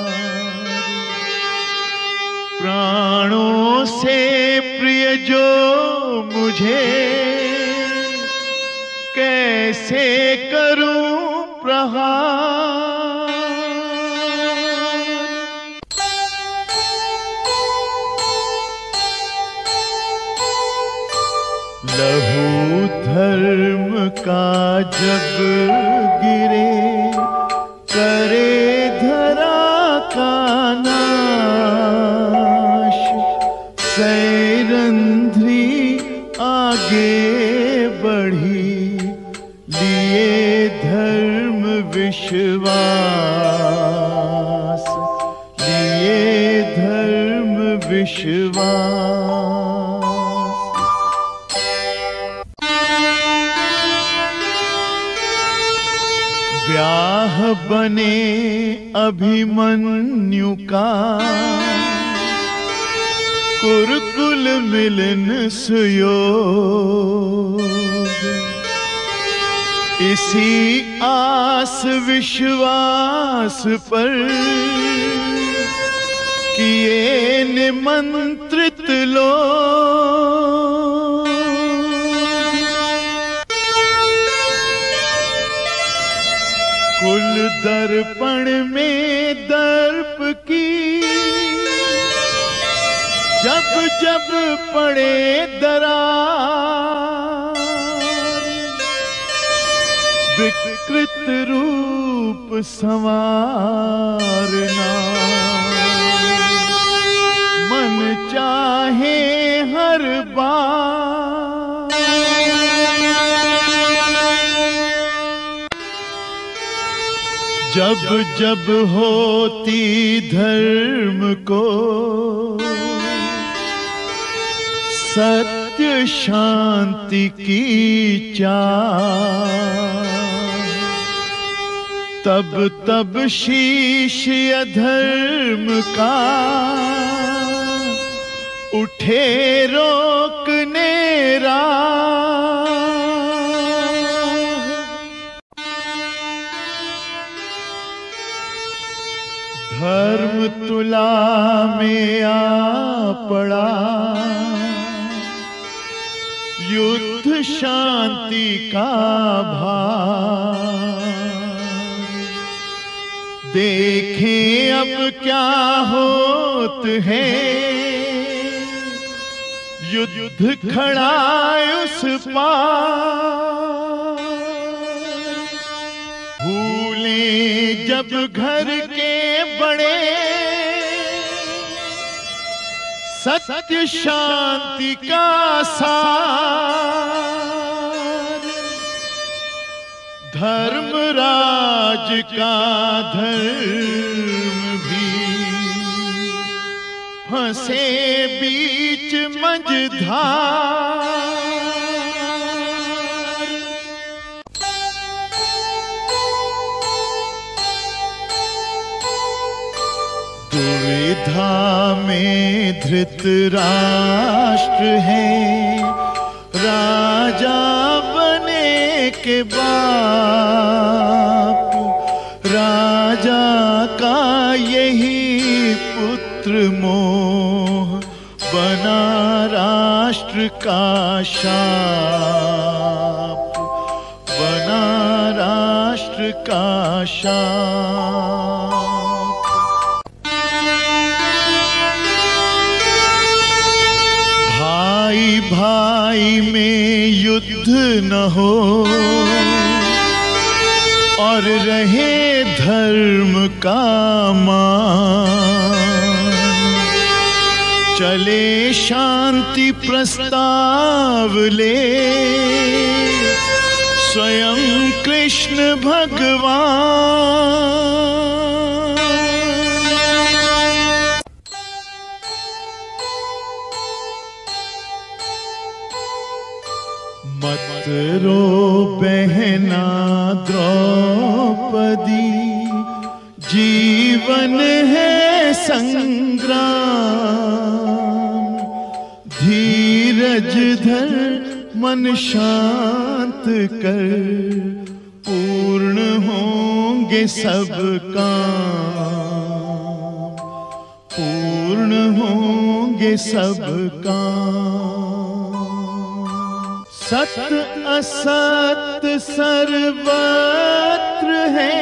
B: प्राणों से प्रिय जो मुझे, कैसे करूं प्रहार। लहू धर्म का जब गिरे, करे धरा का नाश। सैरंध्री आगे बढ़ी
C: विश्वास। ब्याह बने अभिमन्यु का, कुरुकुल मिलन सुयोग। इसी आस विश्वास पर किए निमंत्रित लोग। कुल दर्पण में दर्प की जब जब पड़े दरार, विकृत रूप संवारना मन चाहे हर बार। जब जब होती धर्म को सत्य शांति की चाह, तब तब शीश अधर्म का उठे रोकने राह। धर्म तुला में आ पड़ा, युद्ध शांति का भार। देखें अब क्या होत है, युद्ध खड़ा उस पार। भूलें जब घर के बड़े सत्य शांति का सार। धर्मराज का धर्म भी फंसे बीच मझधार। दुविधा में धृतराष्ट्र है, राजा बने के बाप। राजा का यही पुत्र मोह बना राष्ट्र का शाप, बना राष्ट्र का शाप। भाई भाई में युद्ध न हो और रहे धर्म का मान। चले शांति प्रस्ताव ले स्वयं कृष्ण भगवान। मत रो बहना द्रौपदी, जीवन है संग्राम। धीरज धर मन शांत कर, पूर्ण होंगे सब काम, पूर्ण होंगे सब काम। सत्य असत्य सर्वत्र है,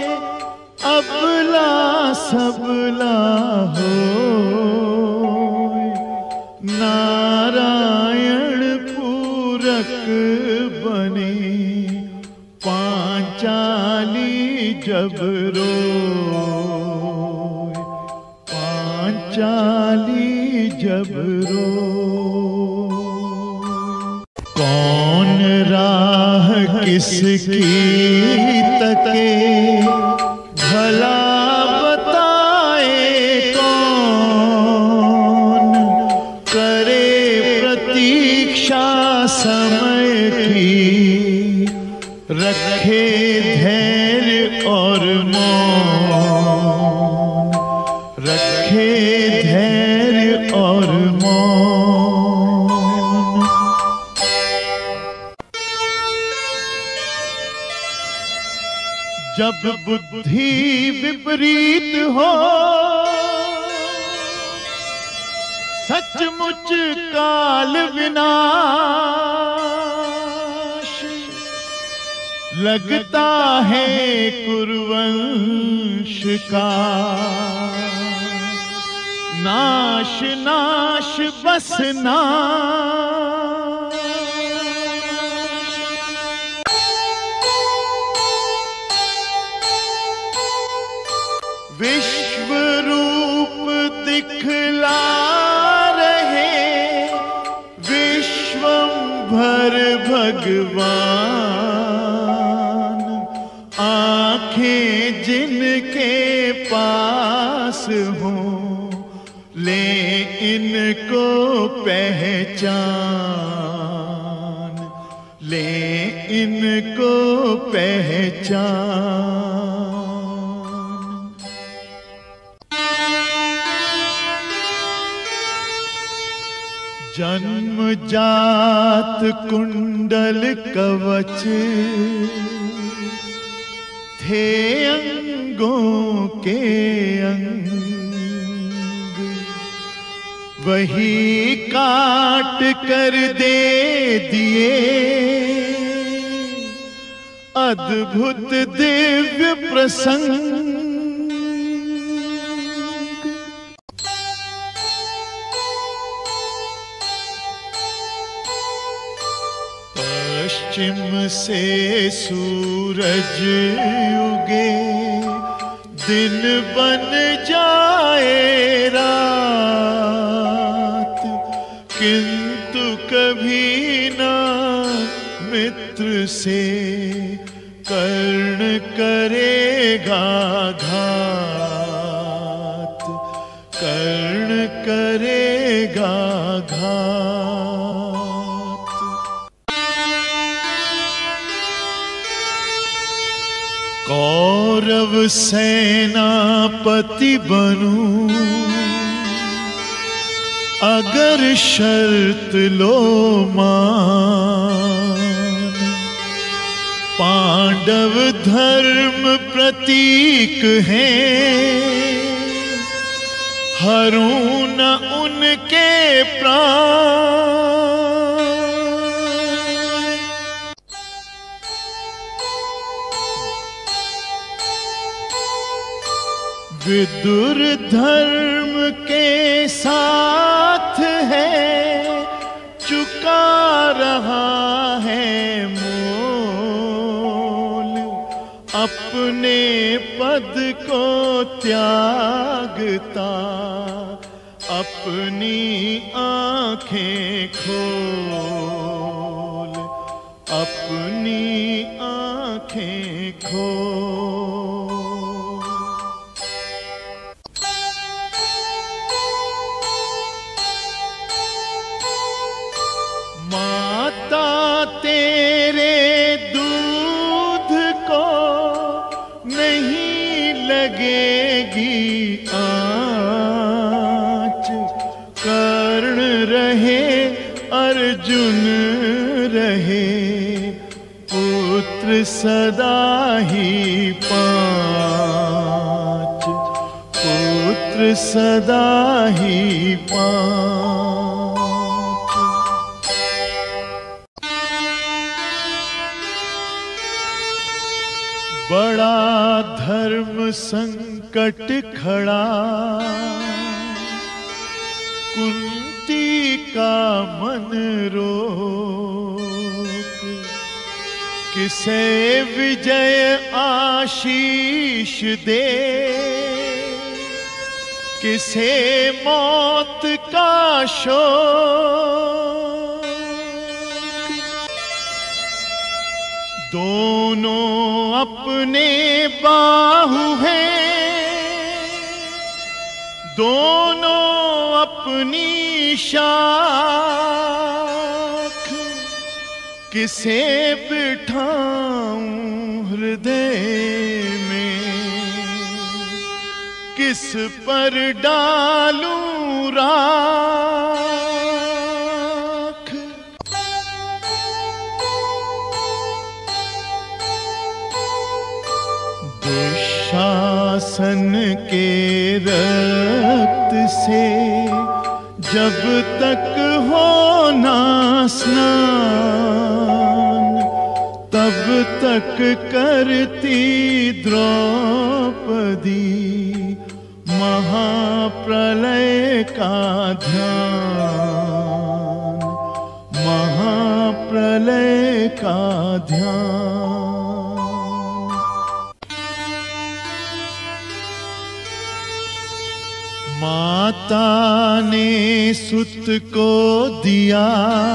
C: अबला सबला हो। नारायण पूरक बने, पांचाली जब रोए, पांचाली जब रोए। कौन राह किसकी तके, भला बताए कौन। रखे धैर्य और मौन, रखे धैर्य और मौन। जब बुद्धि विपरीत हो सचमुच काल विनाश, लगता है कुरुवंश का नाश नाश बस नाश। विश्व रूप दिखला विश्वंभर भगवान, आंखें जिनके पास हों ले इनको पहचान, ले इनको पहचान। जन्म जात कुंडल कवच थे अंगों के अंग, वही काट कर दे दिए अद्भुत दिव्य प्रसंग। पश्चिम से सूरज उगे दिन बन जाए रात, किंतु कभी ना मित्र से कर्ण करेगा घात, कर्ण करेगा घात। कौरव सेनापति बनूं अगर शर्त लो मान, पांडव धर्म प्रतीक हैं हरूं न उनके प्राण। विदुर धर्म के साथ है चुका रहा है मोल, अपने पद को त्यागता अपनी आंखें खोल, अपनी आंखें खोल। माता तेरे दूध को नहीं लगेगी आँच, कर्ण रहे अर्जुन रहे पुत्र सदा ही पाँच, पुत्र सदा ही पाँच। बड़ा धर्म संकट खड़ा कुंती का मन रोक, किसे विजय आशीष दे किसे मौत का शोक। दोनों अपने बाहु हैं, दोनों अपनी शाख, किसे बिठाऊं हृदय में, किस पर डालूं राख। दुशासन के रक्त से जब तक हो ना स्नान, तब तक करती द्रौपदी महाप्रलय का ध्यान, महाप्रलय का ध्यान। माता ने सुत को दिया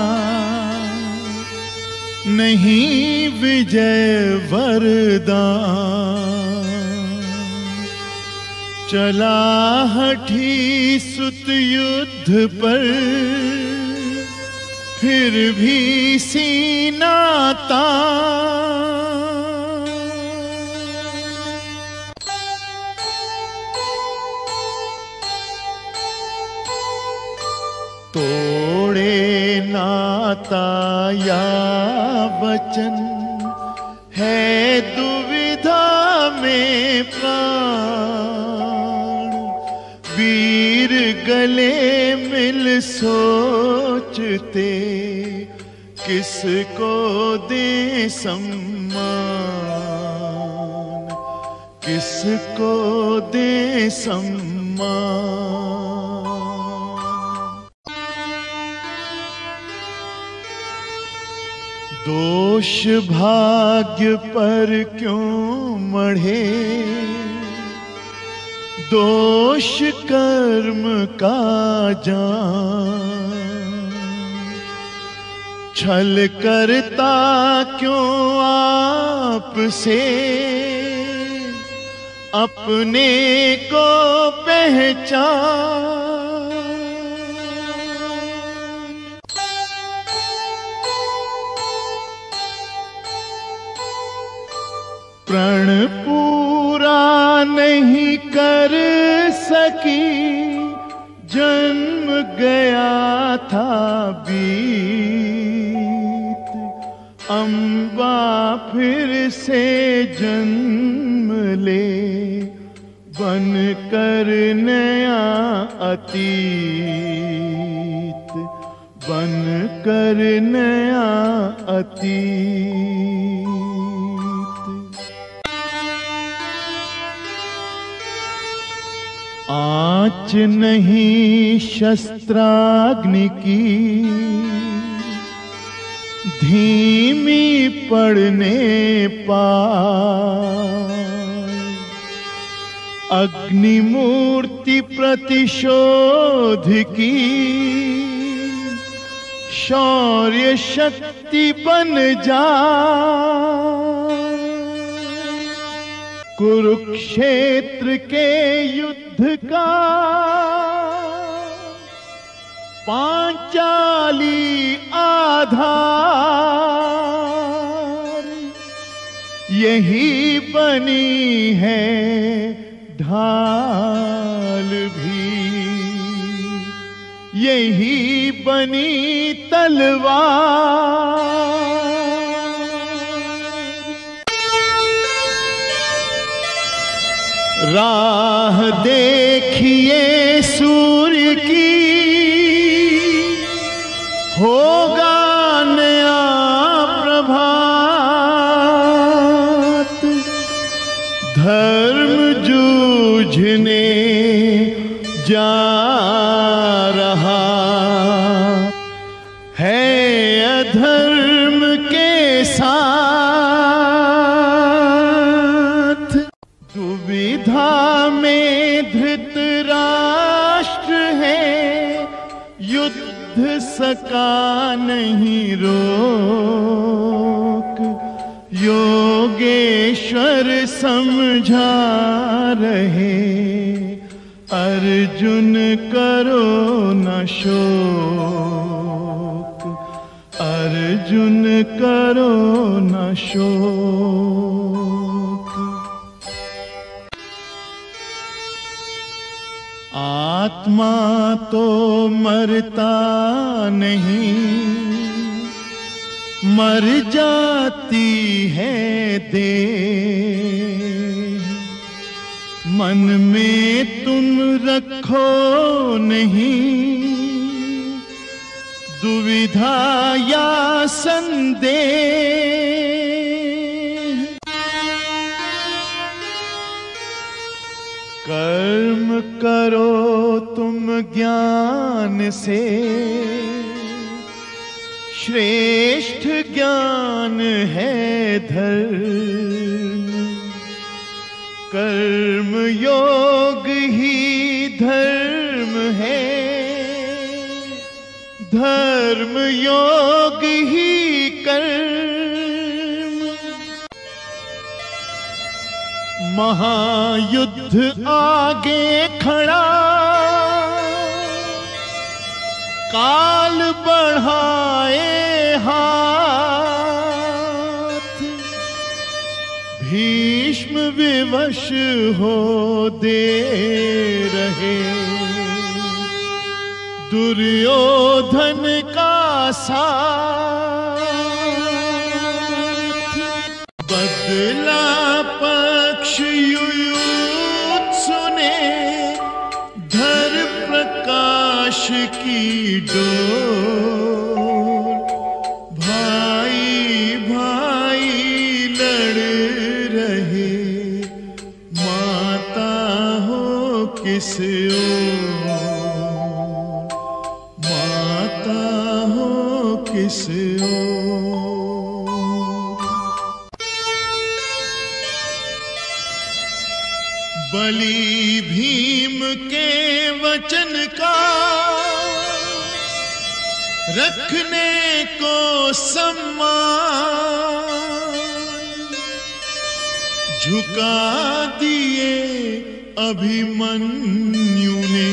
C: नहीं विजय वरदान, चला हठी सुत युद्ध पर फिर भी सीना तान। तोड़े नाता या वचन है दुविधा में प्राण, वीर गले मिल सोचते किसको दे सम्मान, किसको दे सम्मान। दोष भाग्य पर क्यों मढ़े, दोष कर्म का जान, छल करता क्यों आपसे अपने को पहचान। प्रण पूरा नहीं कर सकी, जन्म गया था बीत, अम्बा फिर से जन्म ले बन कर नया अतीत, बन कर नया अतीत। आँच नहीं शस्त्राग्नि की धीमी पड़ने पाए, अग्निमूर्ति प्रतिशोध की शौर्य शक्ति बन जाए। कुरुक्षेत्र के युद्ध का पांचाली आधार, यही बनी है ढाल भी, यही बनी तलवार। राह देखिए सूर्य की, होगा नया प्रभात, धर्म जूझने जा रहा है अधर्म के साथ। दुविधा में धृतराष्ट्र है, युद्ध सका नहीं रोक, योगेश्वर समझा रहे अर्जुन करो न शोक, अर्जुन अर्जुन करो न शोक। आत्मा तो मरता नहीं, मर जाती है देह। मन में तुम रखो नहीं दुविधा या संदेह। कर्म करो तुम ज्ञान से, श्रेष्ठ ज्ञान है धर्म। कर्म योग ही धर्म है, धर्म योग ही कर्म। महायुद्ध आगे खड़ा, काल बढ़ाए हाथ। भीष्म विवश हो दे रहे, दुर्योधन का साथ। बदला पक्ष युयुत्सु ने, धर प्रकाश की डोर। भाई भाई लड़ रहे, माता हो किस ओर, माता हो किस ओर। बलि भीम के वचन का रखने को सम्मान, झुका दिए अभिमन्यु ने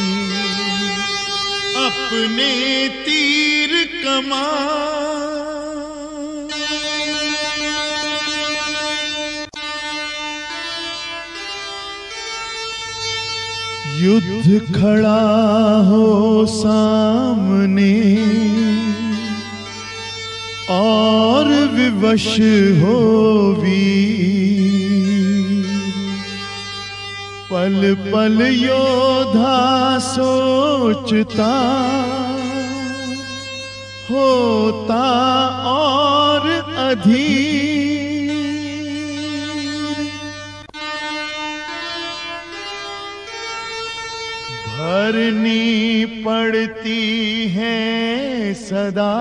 C: अपने तीर कमान। युद्ध खड़ा हो सामने और विवश हो वीर। पल पल योद्धा सोचता होता और अधीर। भरनी पड़ती है सदा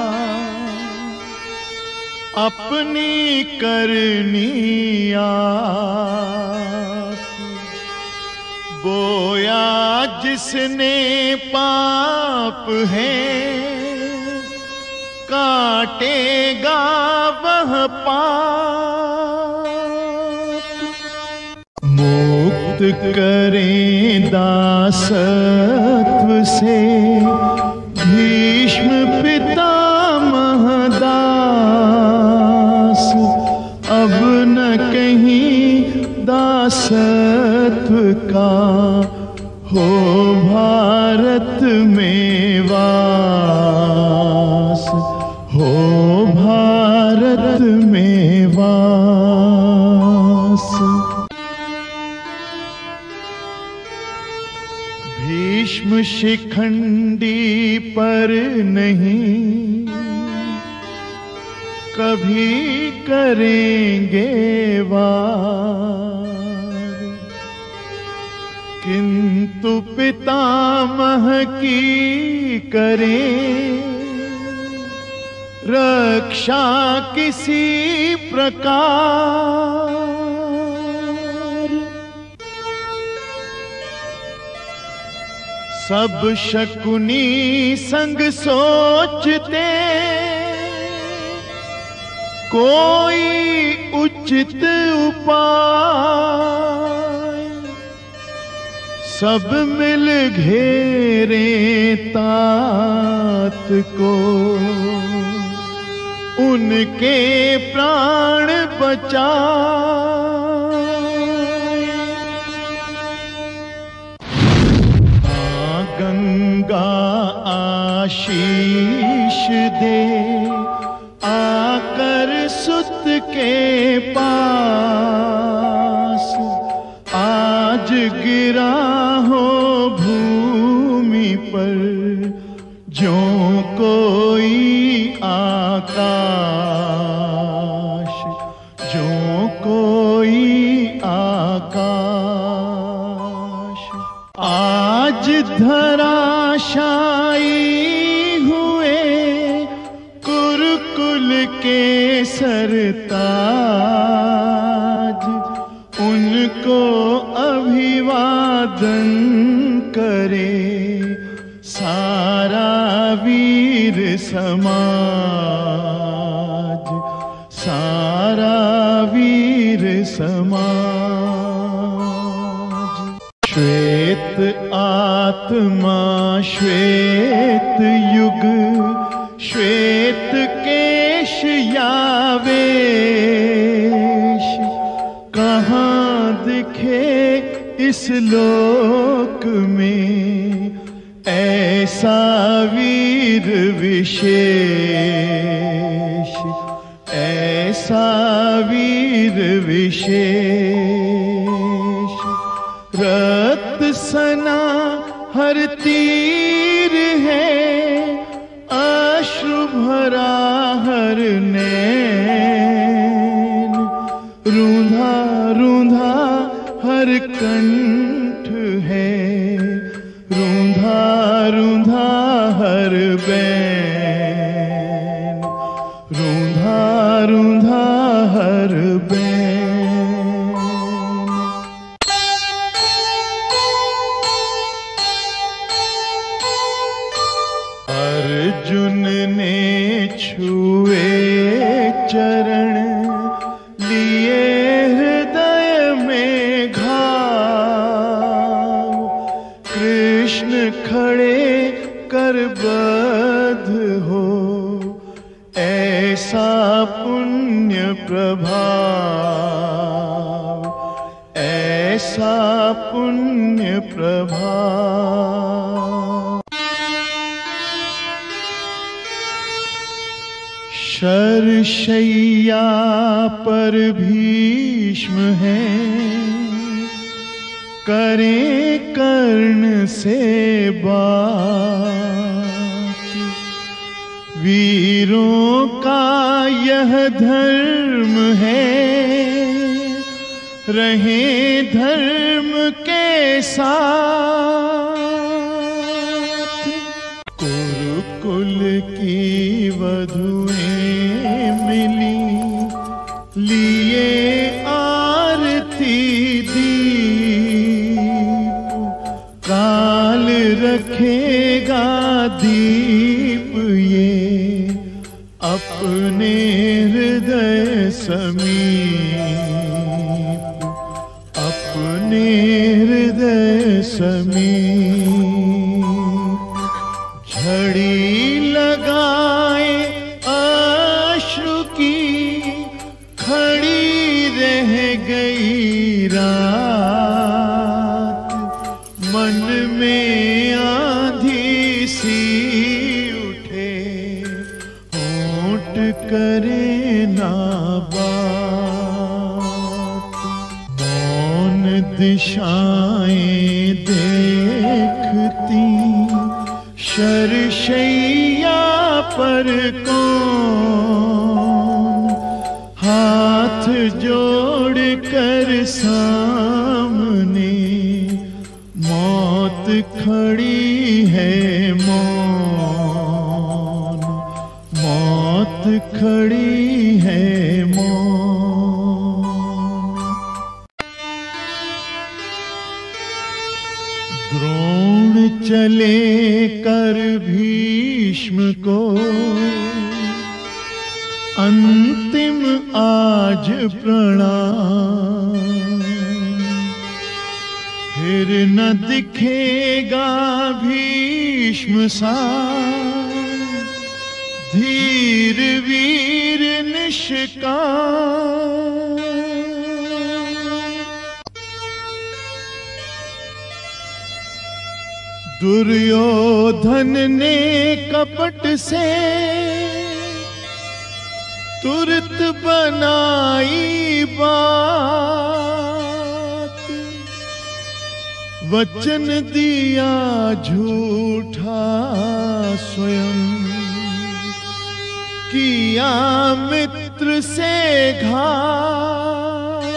C: अपनी करनी आप। बोया जिसने पाप है, काटेगा वह पाप। मुक्त करें दासत्व से भीष्म पितामह दास। अब न कहीं दासत्व का हो भारत में वास, हो भारत में वास। भीष्म शिखंडी पर नहीं कभी करेंगे वार, किंतु पितामह की करें रक्षा किसी प्रकार। सब शकुनी संग सोचते कोई उचित उपाय। सब मिल घेरे तात को उनके प्राण बचाए। मां गंगा आशीष दे आकर सुत के पास, आज गिरा हो भूमि पर ज्यों कोई आकाश, ज्यों कोई आकाश। आज धराशायी हुए कुरुकुल के सरताज, उनको अभिवादन करे सारा वीर समाज, सारा वीर समाज। श्वेत आत्मा श्वेत युग, श्वेत केश यावेश, कहाँ दिखे इस लोक में ऐसा वीर विशेष, ऐसा वीर विशेष। रक्त सना हर तीर है, अश्रु भरा हर नैन, रूंधा रूंधा हर कंठ है, रूंधा रूंधा हर बैन, रूंधा रूंधा हर बैन। अर्जुन ने छुए चरण, लिए हृदय में घाव, कृष्ण खड़े कर बद्ध हो ऐसा पुण्य प्रभाव, ऐसा पुण्य प्रभाव। शरशैया पर भीष्म हैं, करें कर्ण से बात, वीरों का यह धर्म है, रहे धर्म के साथ। कुरुकुल की वधुएं मिली, लिए आरती दीप, काल रखेगा दीप ये अपने हृदय समीप, अपने हृदय समीप। झड़ी लगाए अश्रु की, खड़ी रह गई रात, मन में आंधी सी उठे, होंठ करे ना बात। मौन दिशाएं देखती, शरशैया पर कौन, हाथ जोड़ कर सामने मौत खड़ी है मौन, मौत खड़ी है मौन। द्रोण चले कर भीष्म को अंतिम आज प्रणाम, फिर न दिखेगा भीष्म सा धीर वीर निष्काम। दुर्योधन ने कपट से तुरत बनाई बात, वचन दिया झूठा स्वयं, किया मित्र से घात।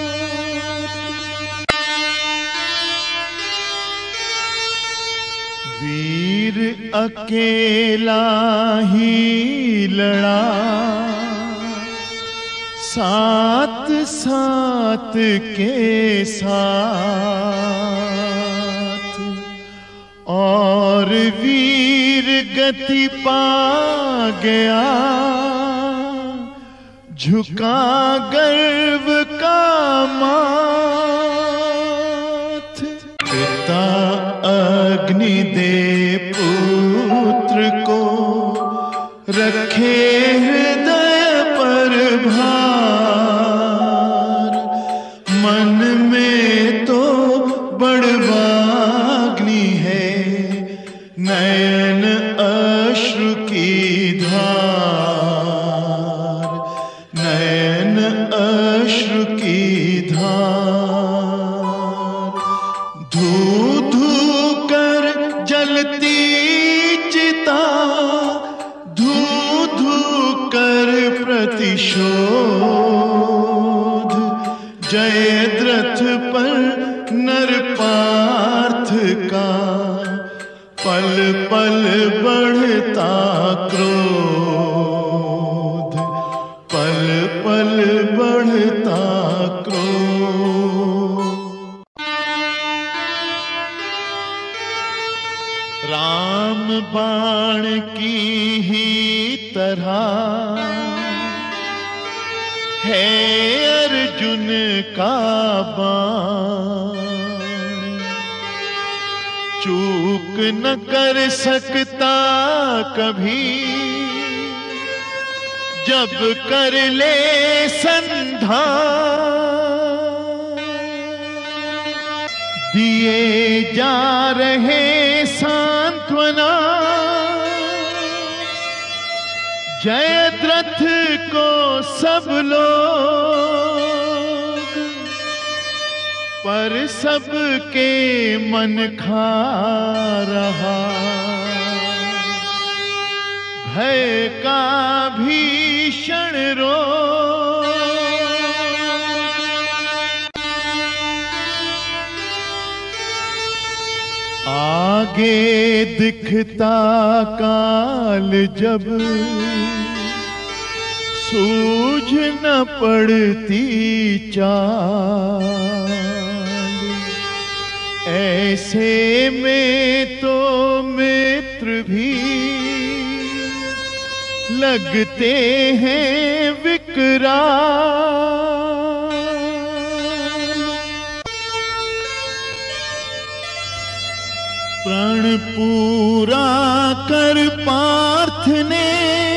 C: वीर अकेला ही लड़ा, सात सात के साथ, और वीर गति पा गया, झुका गर्व का माथ। पिता अग्नि दे पुत्र को, रखे हृदय पर भार, मन में तो बड़वाग्नि है, नयन अश्रु की धार, नयन अश्रु की धार। धू धू कर जलती चिता, धू धू कर प्रतिशोध, जयद्रथ पर नरपार्थ का, पल पल बढ़ता क्रोध, पल पल बढ़ता क्रोध। राम बाण की ही तरह है अर्जुन का बाण, चूक न कर सकता कभी, जब कर ले संधान। दिए जा रहे सांत्वना, जयद्रथ को सब लोग, पर सबके मन खा रहा, भय का भीषण रोग। आगे दिखता काल जब, सूझ न पड़ती चाल, ऐसे में तो मित्र भी लगते हैं विकराल। प्रण पूरा कर पार्थ ने,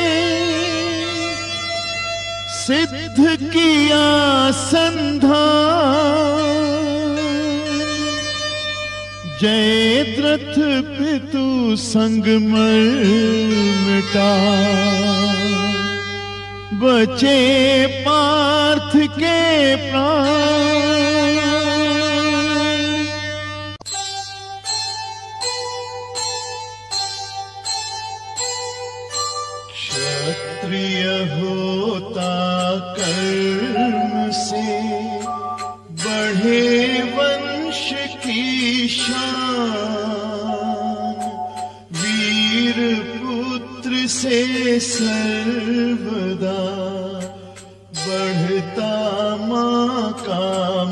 C: सिद्ध किया संधान, जयद्रथ पितु संग मर मिटा, बचे पार्थ के प्राण। क्षत्रिय होता कर्म से, बढ़े वंश की शान, वीर पुत्र से सर्वदा, बढ़ता माँ का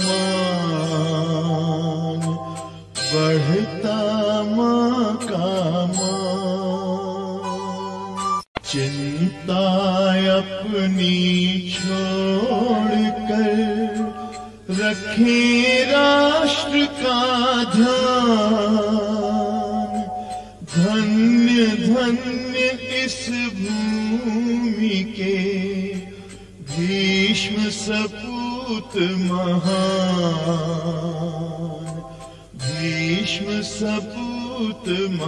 C: मान, बढ़ता माँ का मान। चिंता अपनी छोड़कर, रखे राष्ट्र का ध्यान, धन्य धन्य इस भूमि के सपूत महान, भीष्म सपूत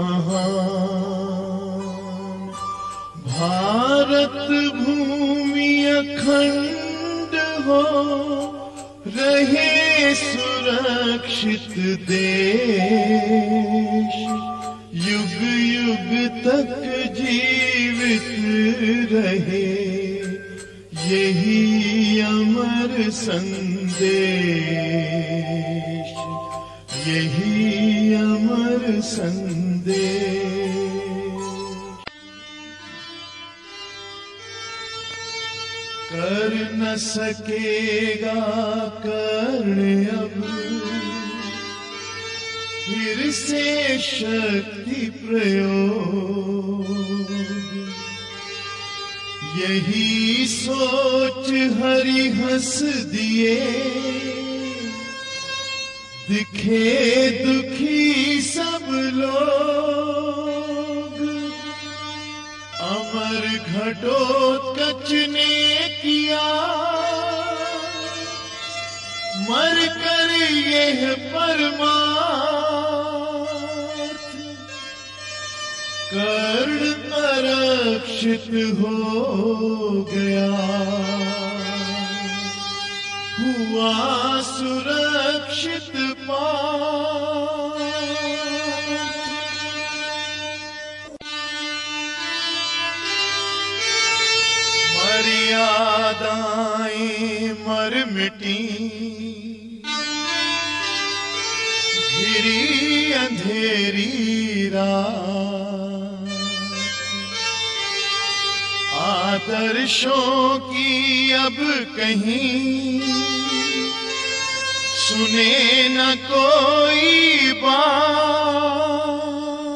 C: महान। भारत भूमि अखंड हो, रहे सुरक्षित देश, युग युग तक जीवित रहे यही अमर संदेश, यही अमर संदेश। कर न सकेगा कर्ण अब फिर से शक्ति प्रयोग, यही सोच हरि हंस दिए, दिखे दुखी सब लोग। अमर घटोत्कच ने किया मर कर यह परमार्थ, कर्ण अरक्षित हो गया, हुआ सुरक्षित पार्थ। मर्यादाएं मर मिटी, घिरी अंधेरी रात, आदर्शों की अब कहीं सुने न कोई बात।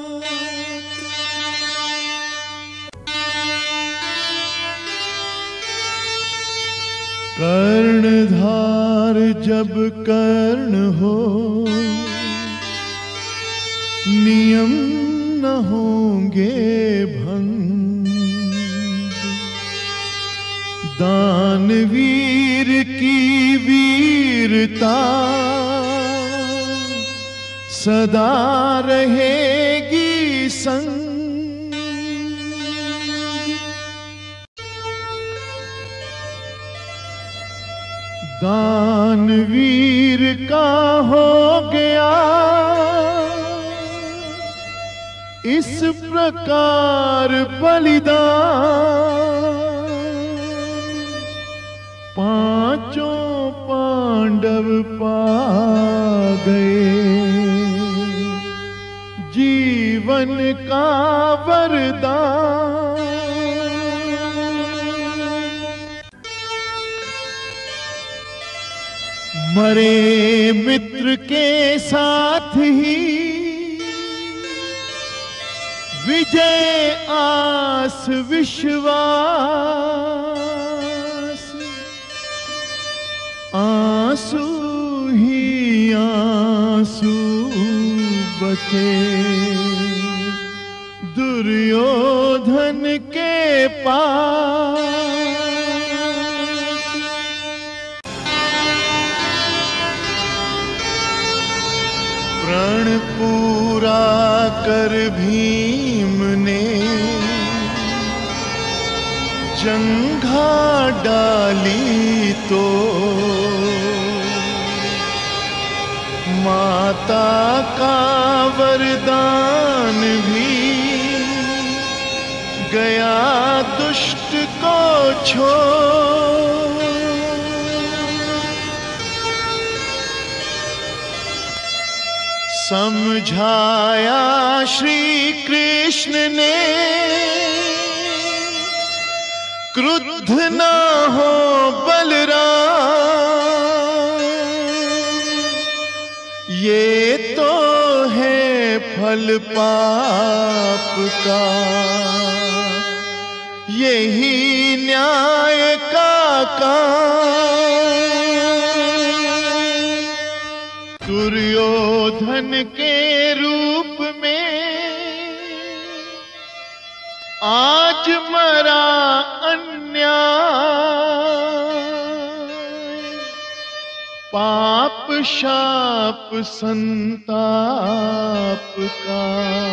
C: कर्णधार जब कर्ण हो, नियम न होंगे भंग, दानवीर की वीरता सदा रहेगी संग। दानवीर का हो गया इस प्रकार बलिदान, पांचों पांडव पा गए जीवन का वरदान। मरे मित्र के साथ ही विजय आस विश्वास, आंसू ही आंसू बचे दुर्योधन के पास। प्रण पूरा कर भीम ने जंघा डाली तो, माता का वरदान भी गया दुष्ट को छोड़। समझाया श्री कृष्ण ने क्रुद्ध न हो बलराम, ये तो है फल पाप का, यही न्याय का काम। दुर्योधन के रूप में आज मरा अन्याय, पाप शाप संताप का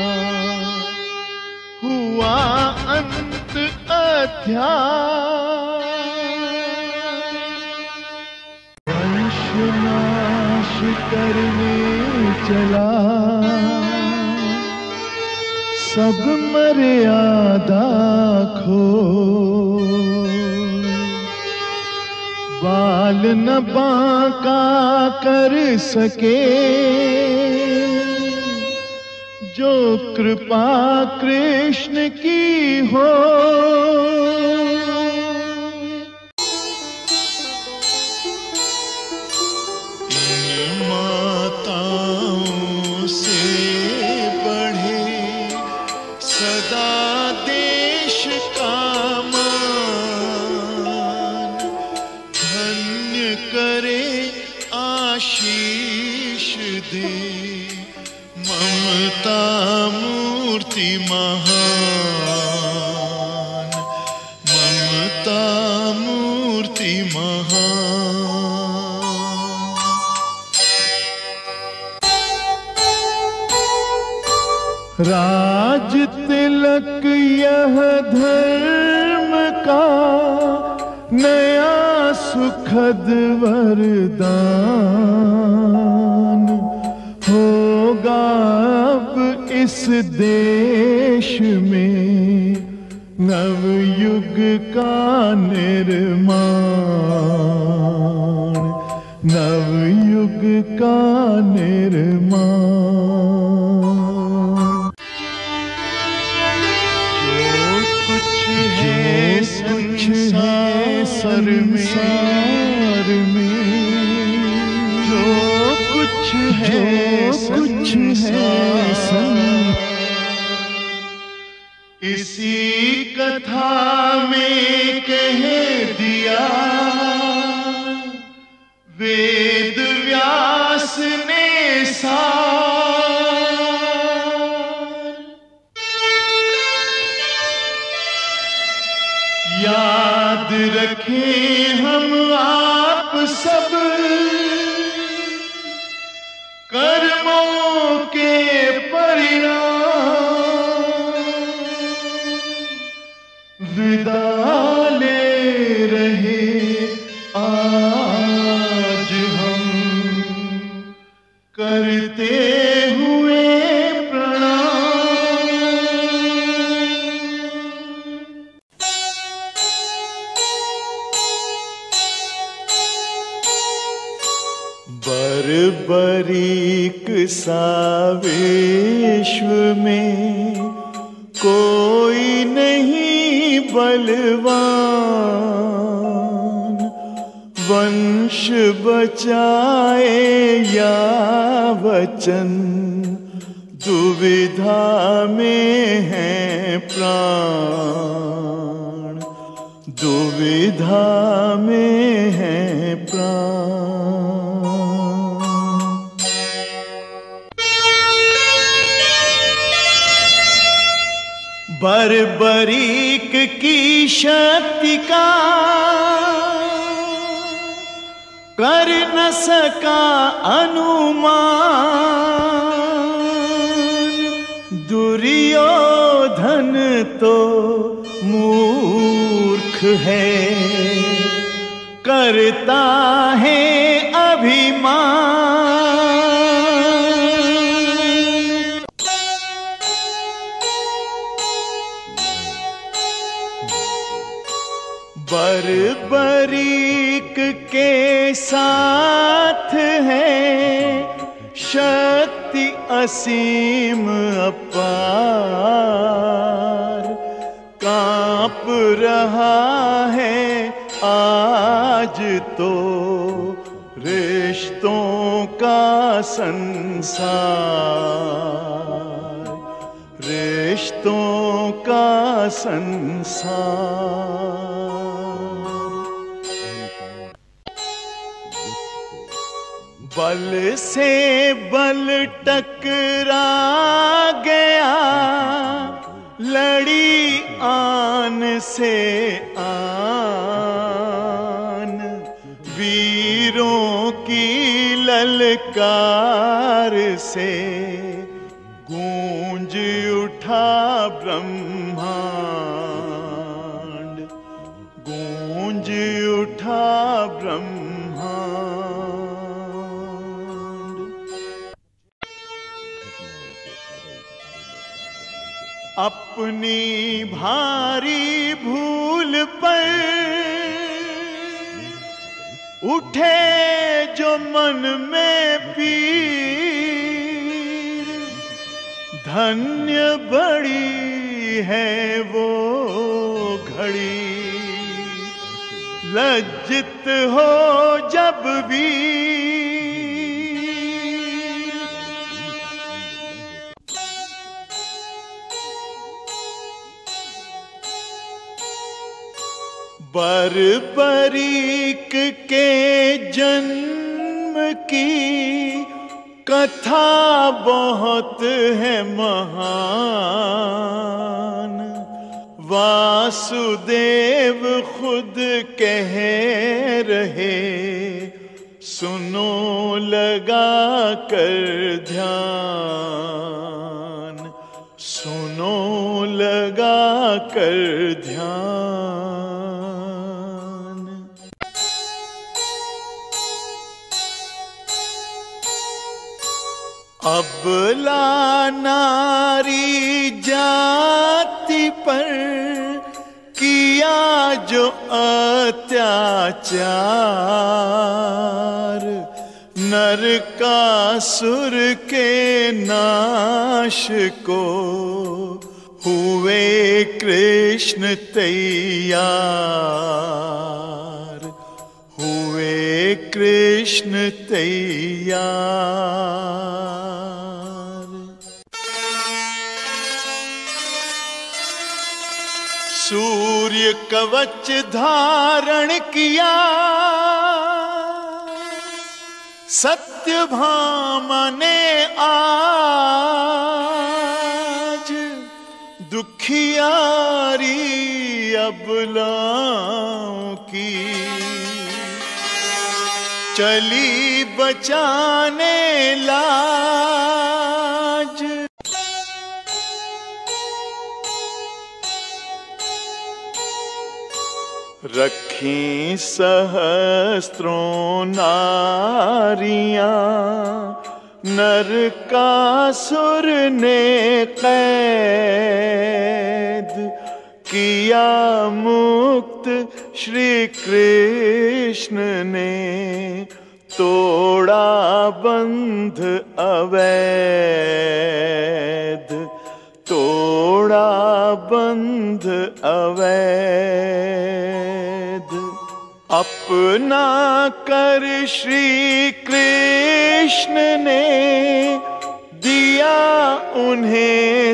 C: हुआ अंत अध्याय। वंश नाश करने चला सब मर्यादा खो, बाल न बांका कर सके जो कृपा कृष्ण की हो।
B: इन माताओं से बढ़े सदा देश का मान, धन्य करे आशीष दे ममता मूर्ति महान, ममता मूर्ति महान।
C: राज तिलक यह धर्म का नया सुखद वरदान होगा अब इस देश में नवयुग का निर्माण, नवयुग का निर्माण। कुछ है संसार में, जो कुछ है कुछ है संसार, इसी कथा में कह दिया वेद व्यास ने सार। याद रखें हम आप सब कर्मों के परिणाम, विदा ले रहे आज हम करते हुए बरीक सा विश्व में कोई नहीं बलवान, वंश बचाए या वचन दुविधा में है प्राण, दुविधा में है प्राण। बर्बरीक की शक्ति का कर न सका अनुमान, दुर्योधन तो मूर्ख है करता है अभिमान। बर्बरीक के साथ है शक्ति असीम अपार, कांप रहा है आज तो रिश्तों का संसार, रिश्तों का संसार। बल से बल टकरा गया, लड़ी आन से आन, वीरों की ललकार से गूंज उठा ब्रह्मांड, गूंज उठा ब्रह्मांड। अपनी भारी भूल पर उठे जो मन में पीर, धन्य बड़ी है वो घड़ी, लज्जित हो जब वीर। बर्बरीक के जन्म की कथा बहुत है महान, वासुदेव खुद कह रहे सुनो लगा कर ध्यान, सुनो लगा कर ध्यान। अबला नारी जाति पर किया जो अत्याचार, नरकासुर के नाश को हुए कृष्ण तैयार, हुए कृष्ण तैयार। सूर्य कवच धारण किया, सत्यभामा ने आज, दुखियारी अबलाओं की चली बचाने लाज। रखी सहस्त्रों नारियां नरकासुर ने कैद, किया मुक्त श्री कृष्ण ने तोड़ा बंध अवैध, तोड़ा बंध अवैध। अपना कर श्री कृष्ण ने दिया उन्हें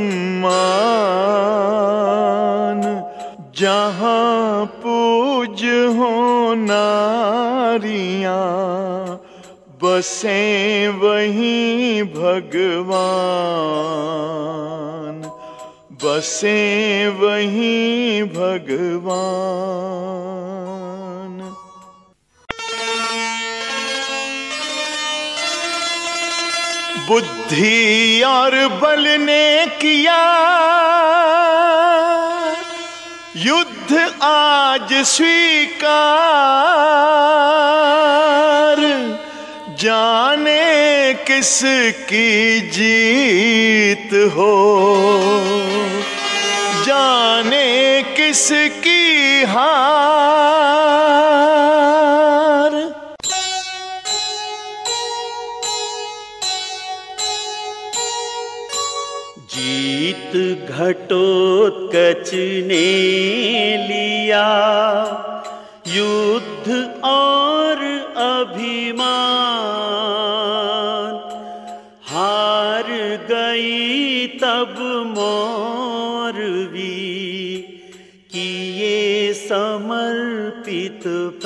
C: सम्मान, जहां पूज हो नारियां बसें वहीं भगवान, बसें वहीं भगवान। बुद्धि और बल ने किया युद्ध आज स्वीकार, जाने किसकी जीत हो, जाने किसकी हार।
D: जीत घटोत्कच ने लिया युद्ध और अभिमान, हार गई तब मौरवी किए समर्पित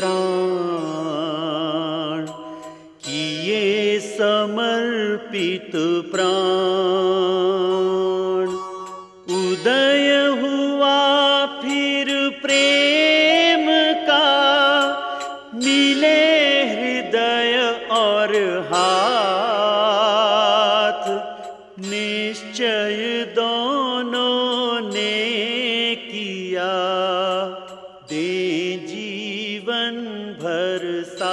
D: प्राण, किए समर्पित प्राण। उदय हुआ फिर प्रेम का, मिले हृदय और हाथ निश्चय दोनों ने किया, दे जीवन भर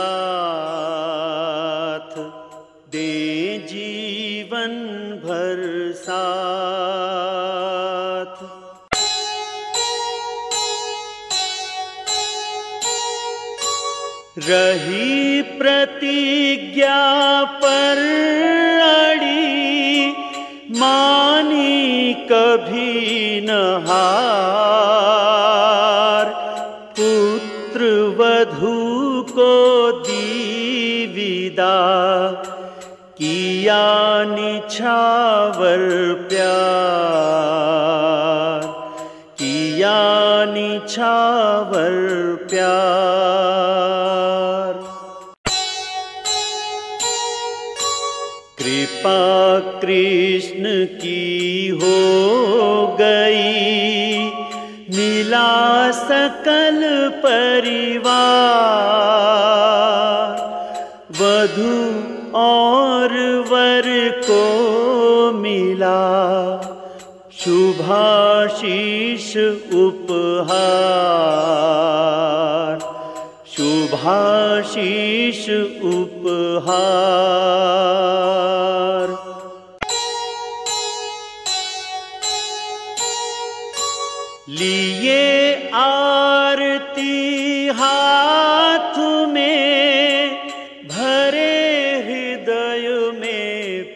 D: साथ, दे जीवन भर साथ। रही प्रतिज्ञा पर अड़ी, मानी कभी न हार, पुत्र वधू को दी विदा, किया निछावर प्यार, किया निछावर प्यार। कृपा कृष्ण की हो गई, मिला सकल परिवार, वधू और वर को मिला शुभाशीष उपहार, शुभाशीष उपहार। लिए आरती हाथ में, भरे हृदय में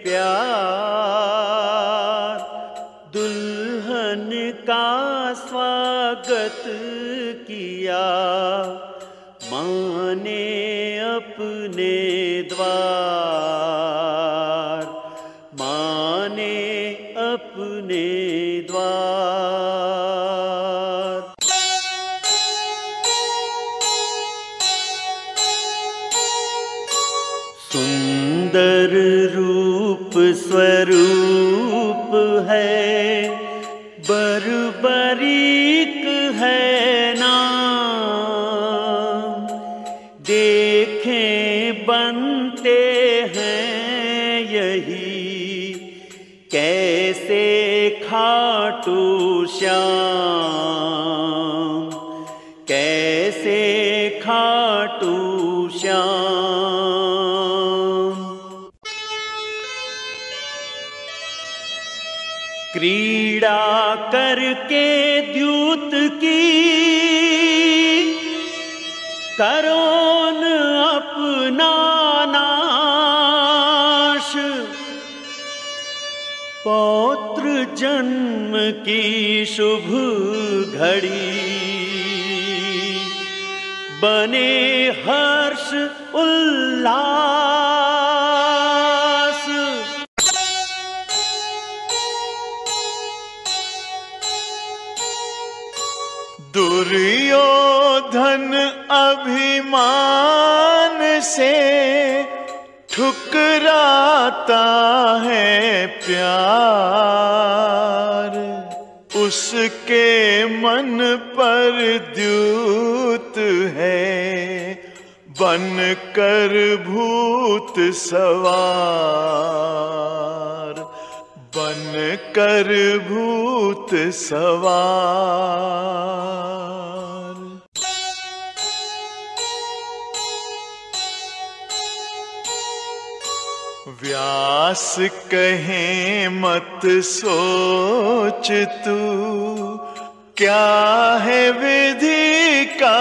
D: प्यार, दुल्हन का स्वागत किया, माने अपने द्वार, माने अपने द्वार। सुंदर रूप स्वरूप है, बर्बरीक है नाम, देखें बनते हैं यही, कैसे खाटू श्याम, कैसे खाटू श्याम। क्रीड़ा करके द्यूत की, करोन अपना नाश, पौत्र जन्म की शुभ घड़ी, बने हर्ष उल्लास।
B: दुर्योधन अभिमान से ठुकराता है प्यार, उसके मन पर द्यूत है, बन कर भूत सवार, बन कर भूत सवार। व्यास कहें मत सोच तू, क्या है विधि का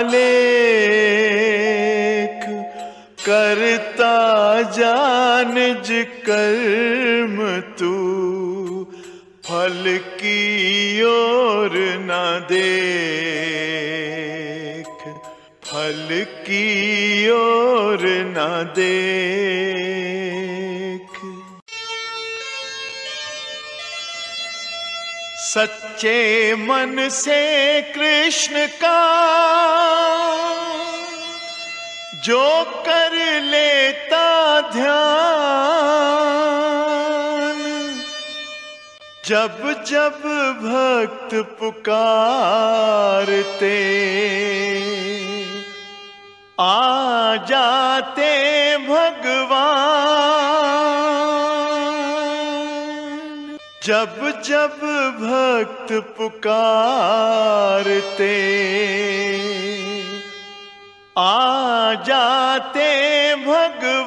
B: लेख, करता जा निज कर्म तू, फल की ओर न देख, फल की ओर न देख। सच्चे मन से कृष्ण का जो कर लेता ध्यान, जब जब भक्त पुकारते आ जाते भगवान।
C: भगवान। जब जब भक्त पुकारते आ जाते भगवान।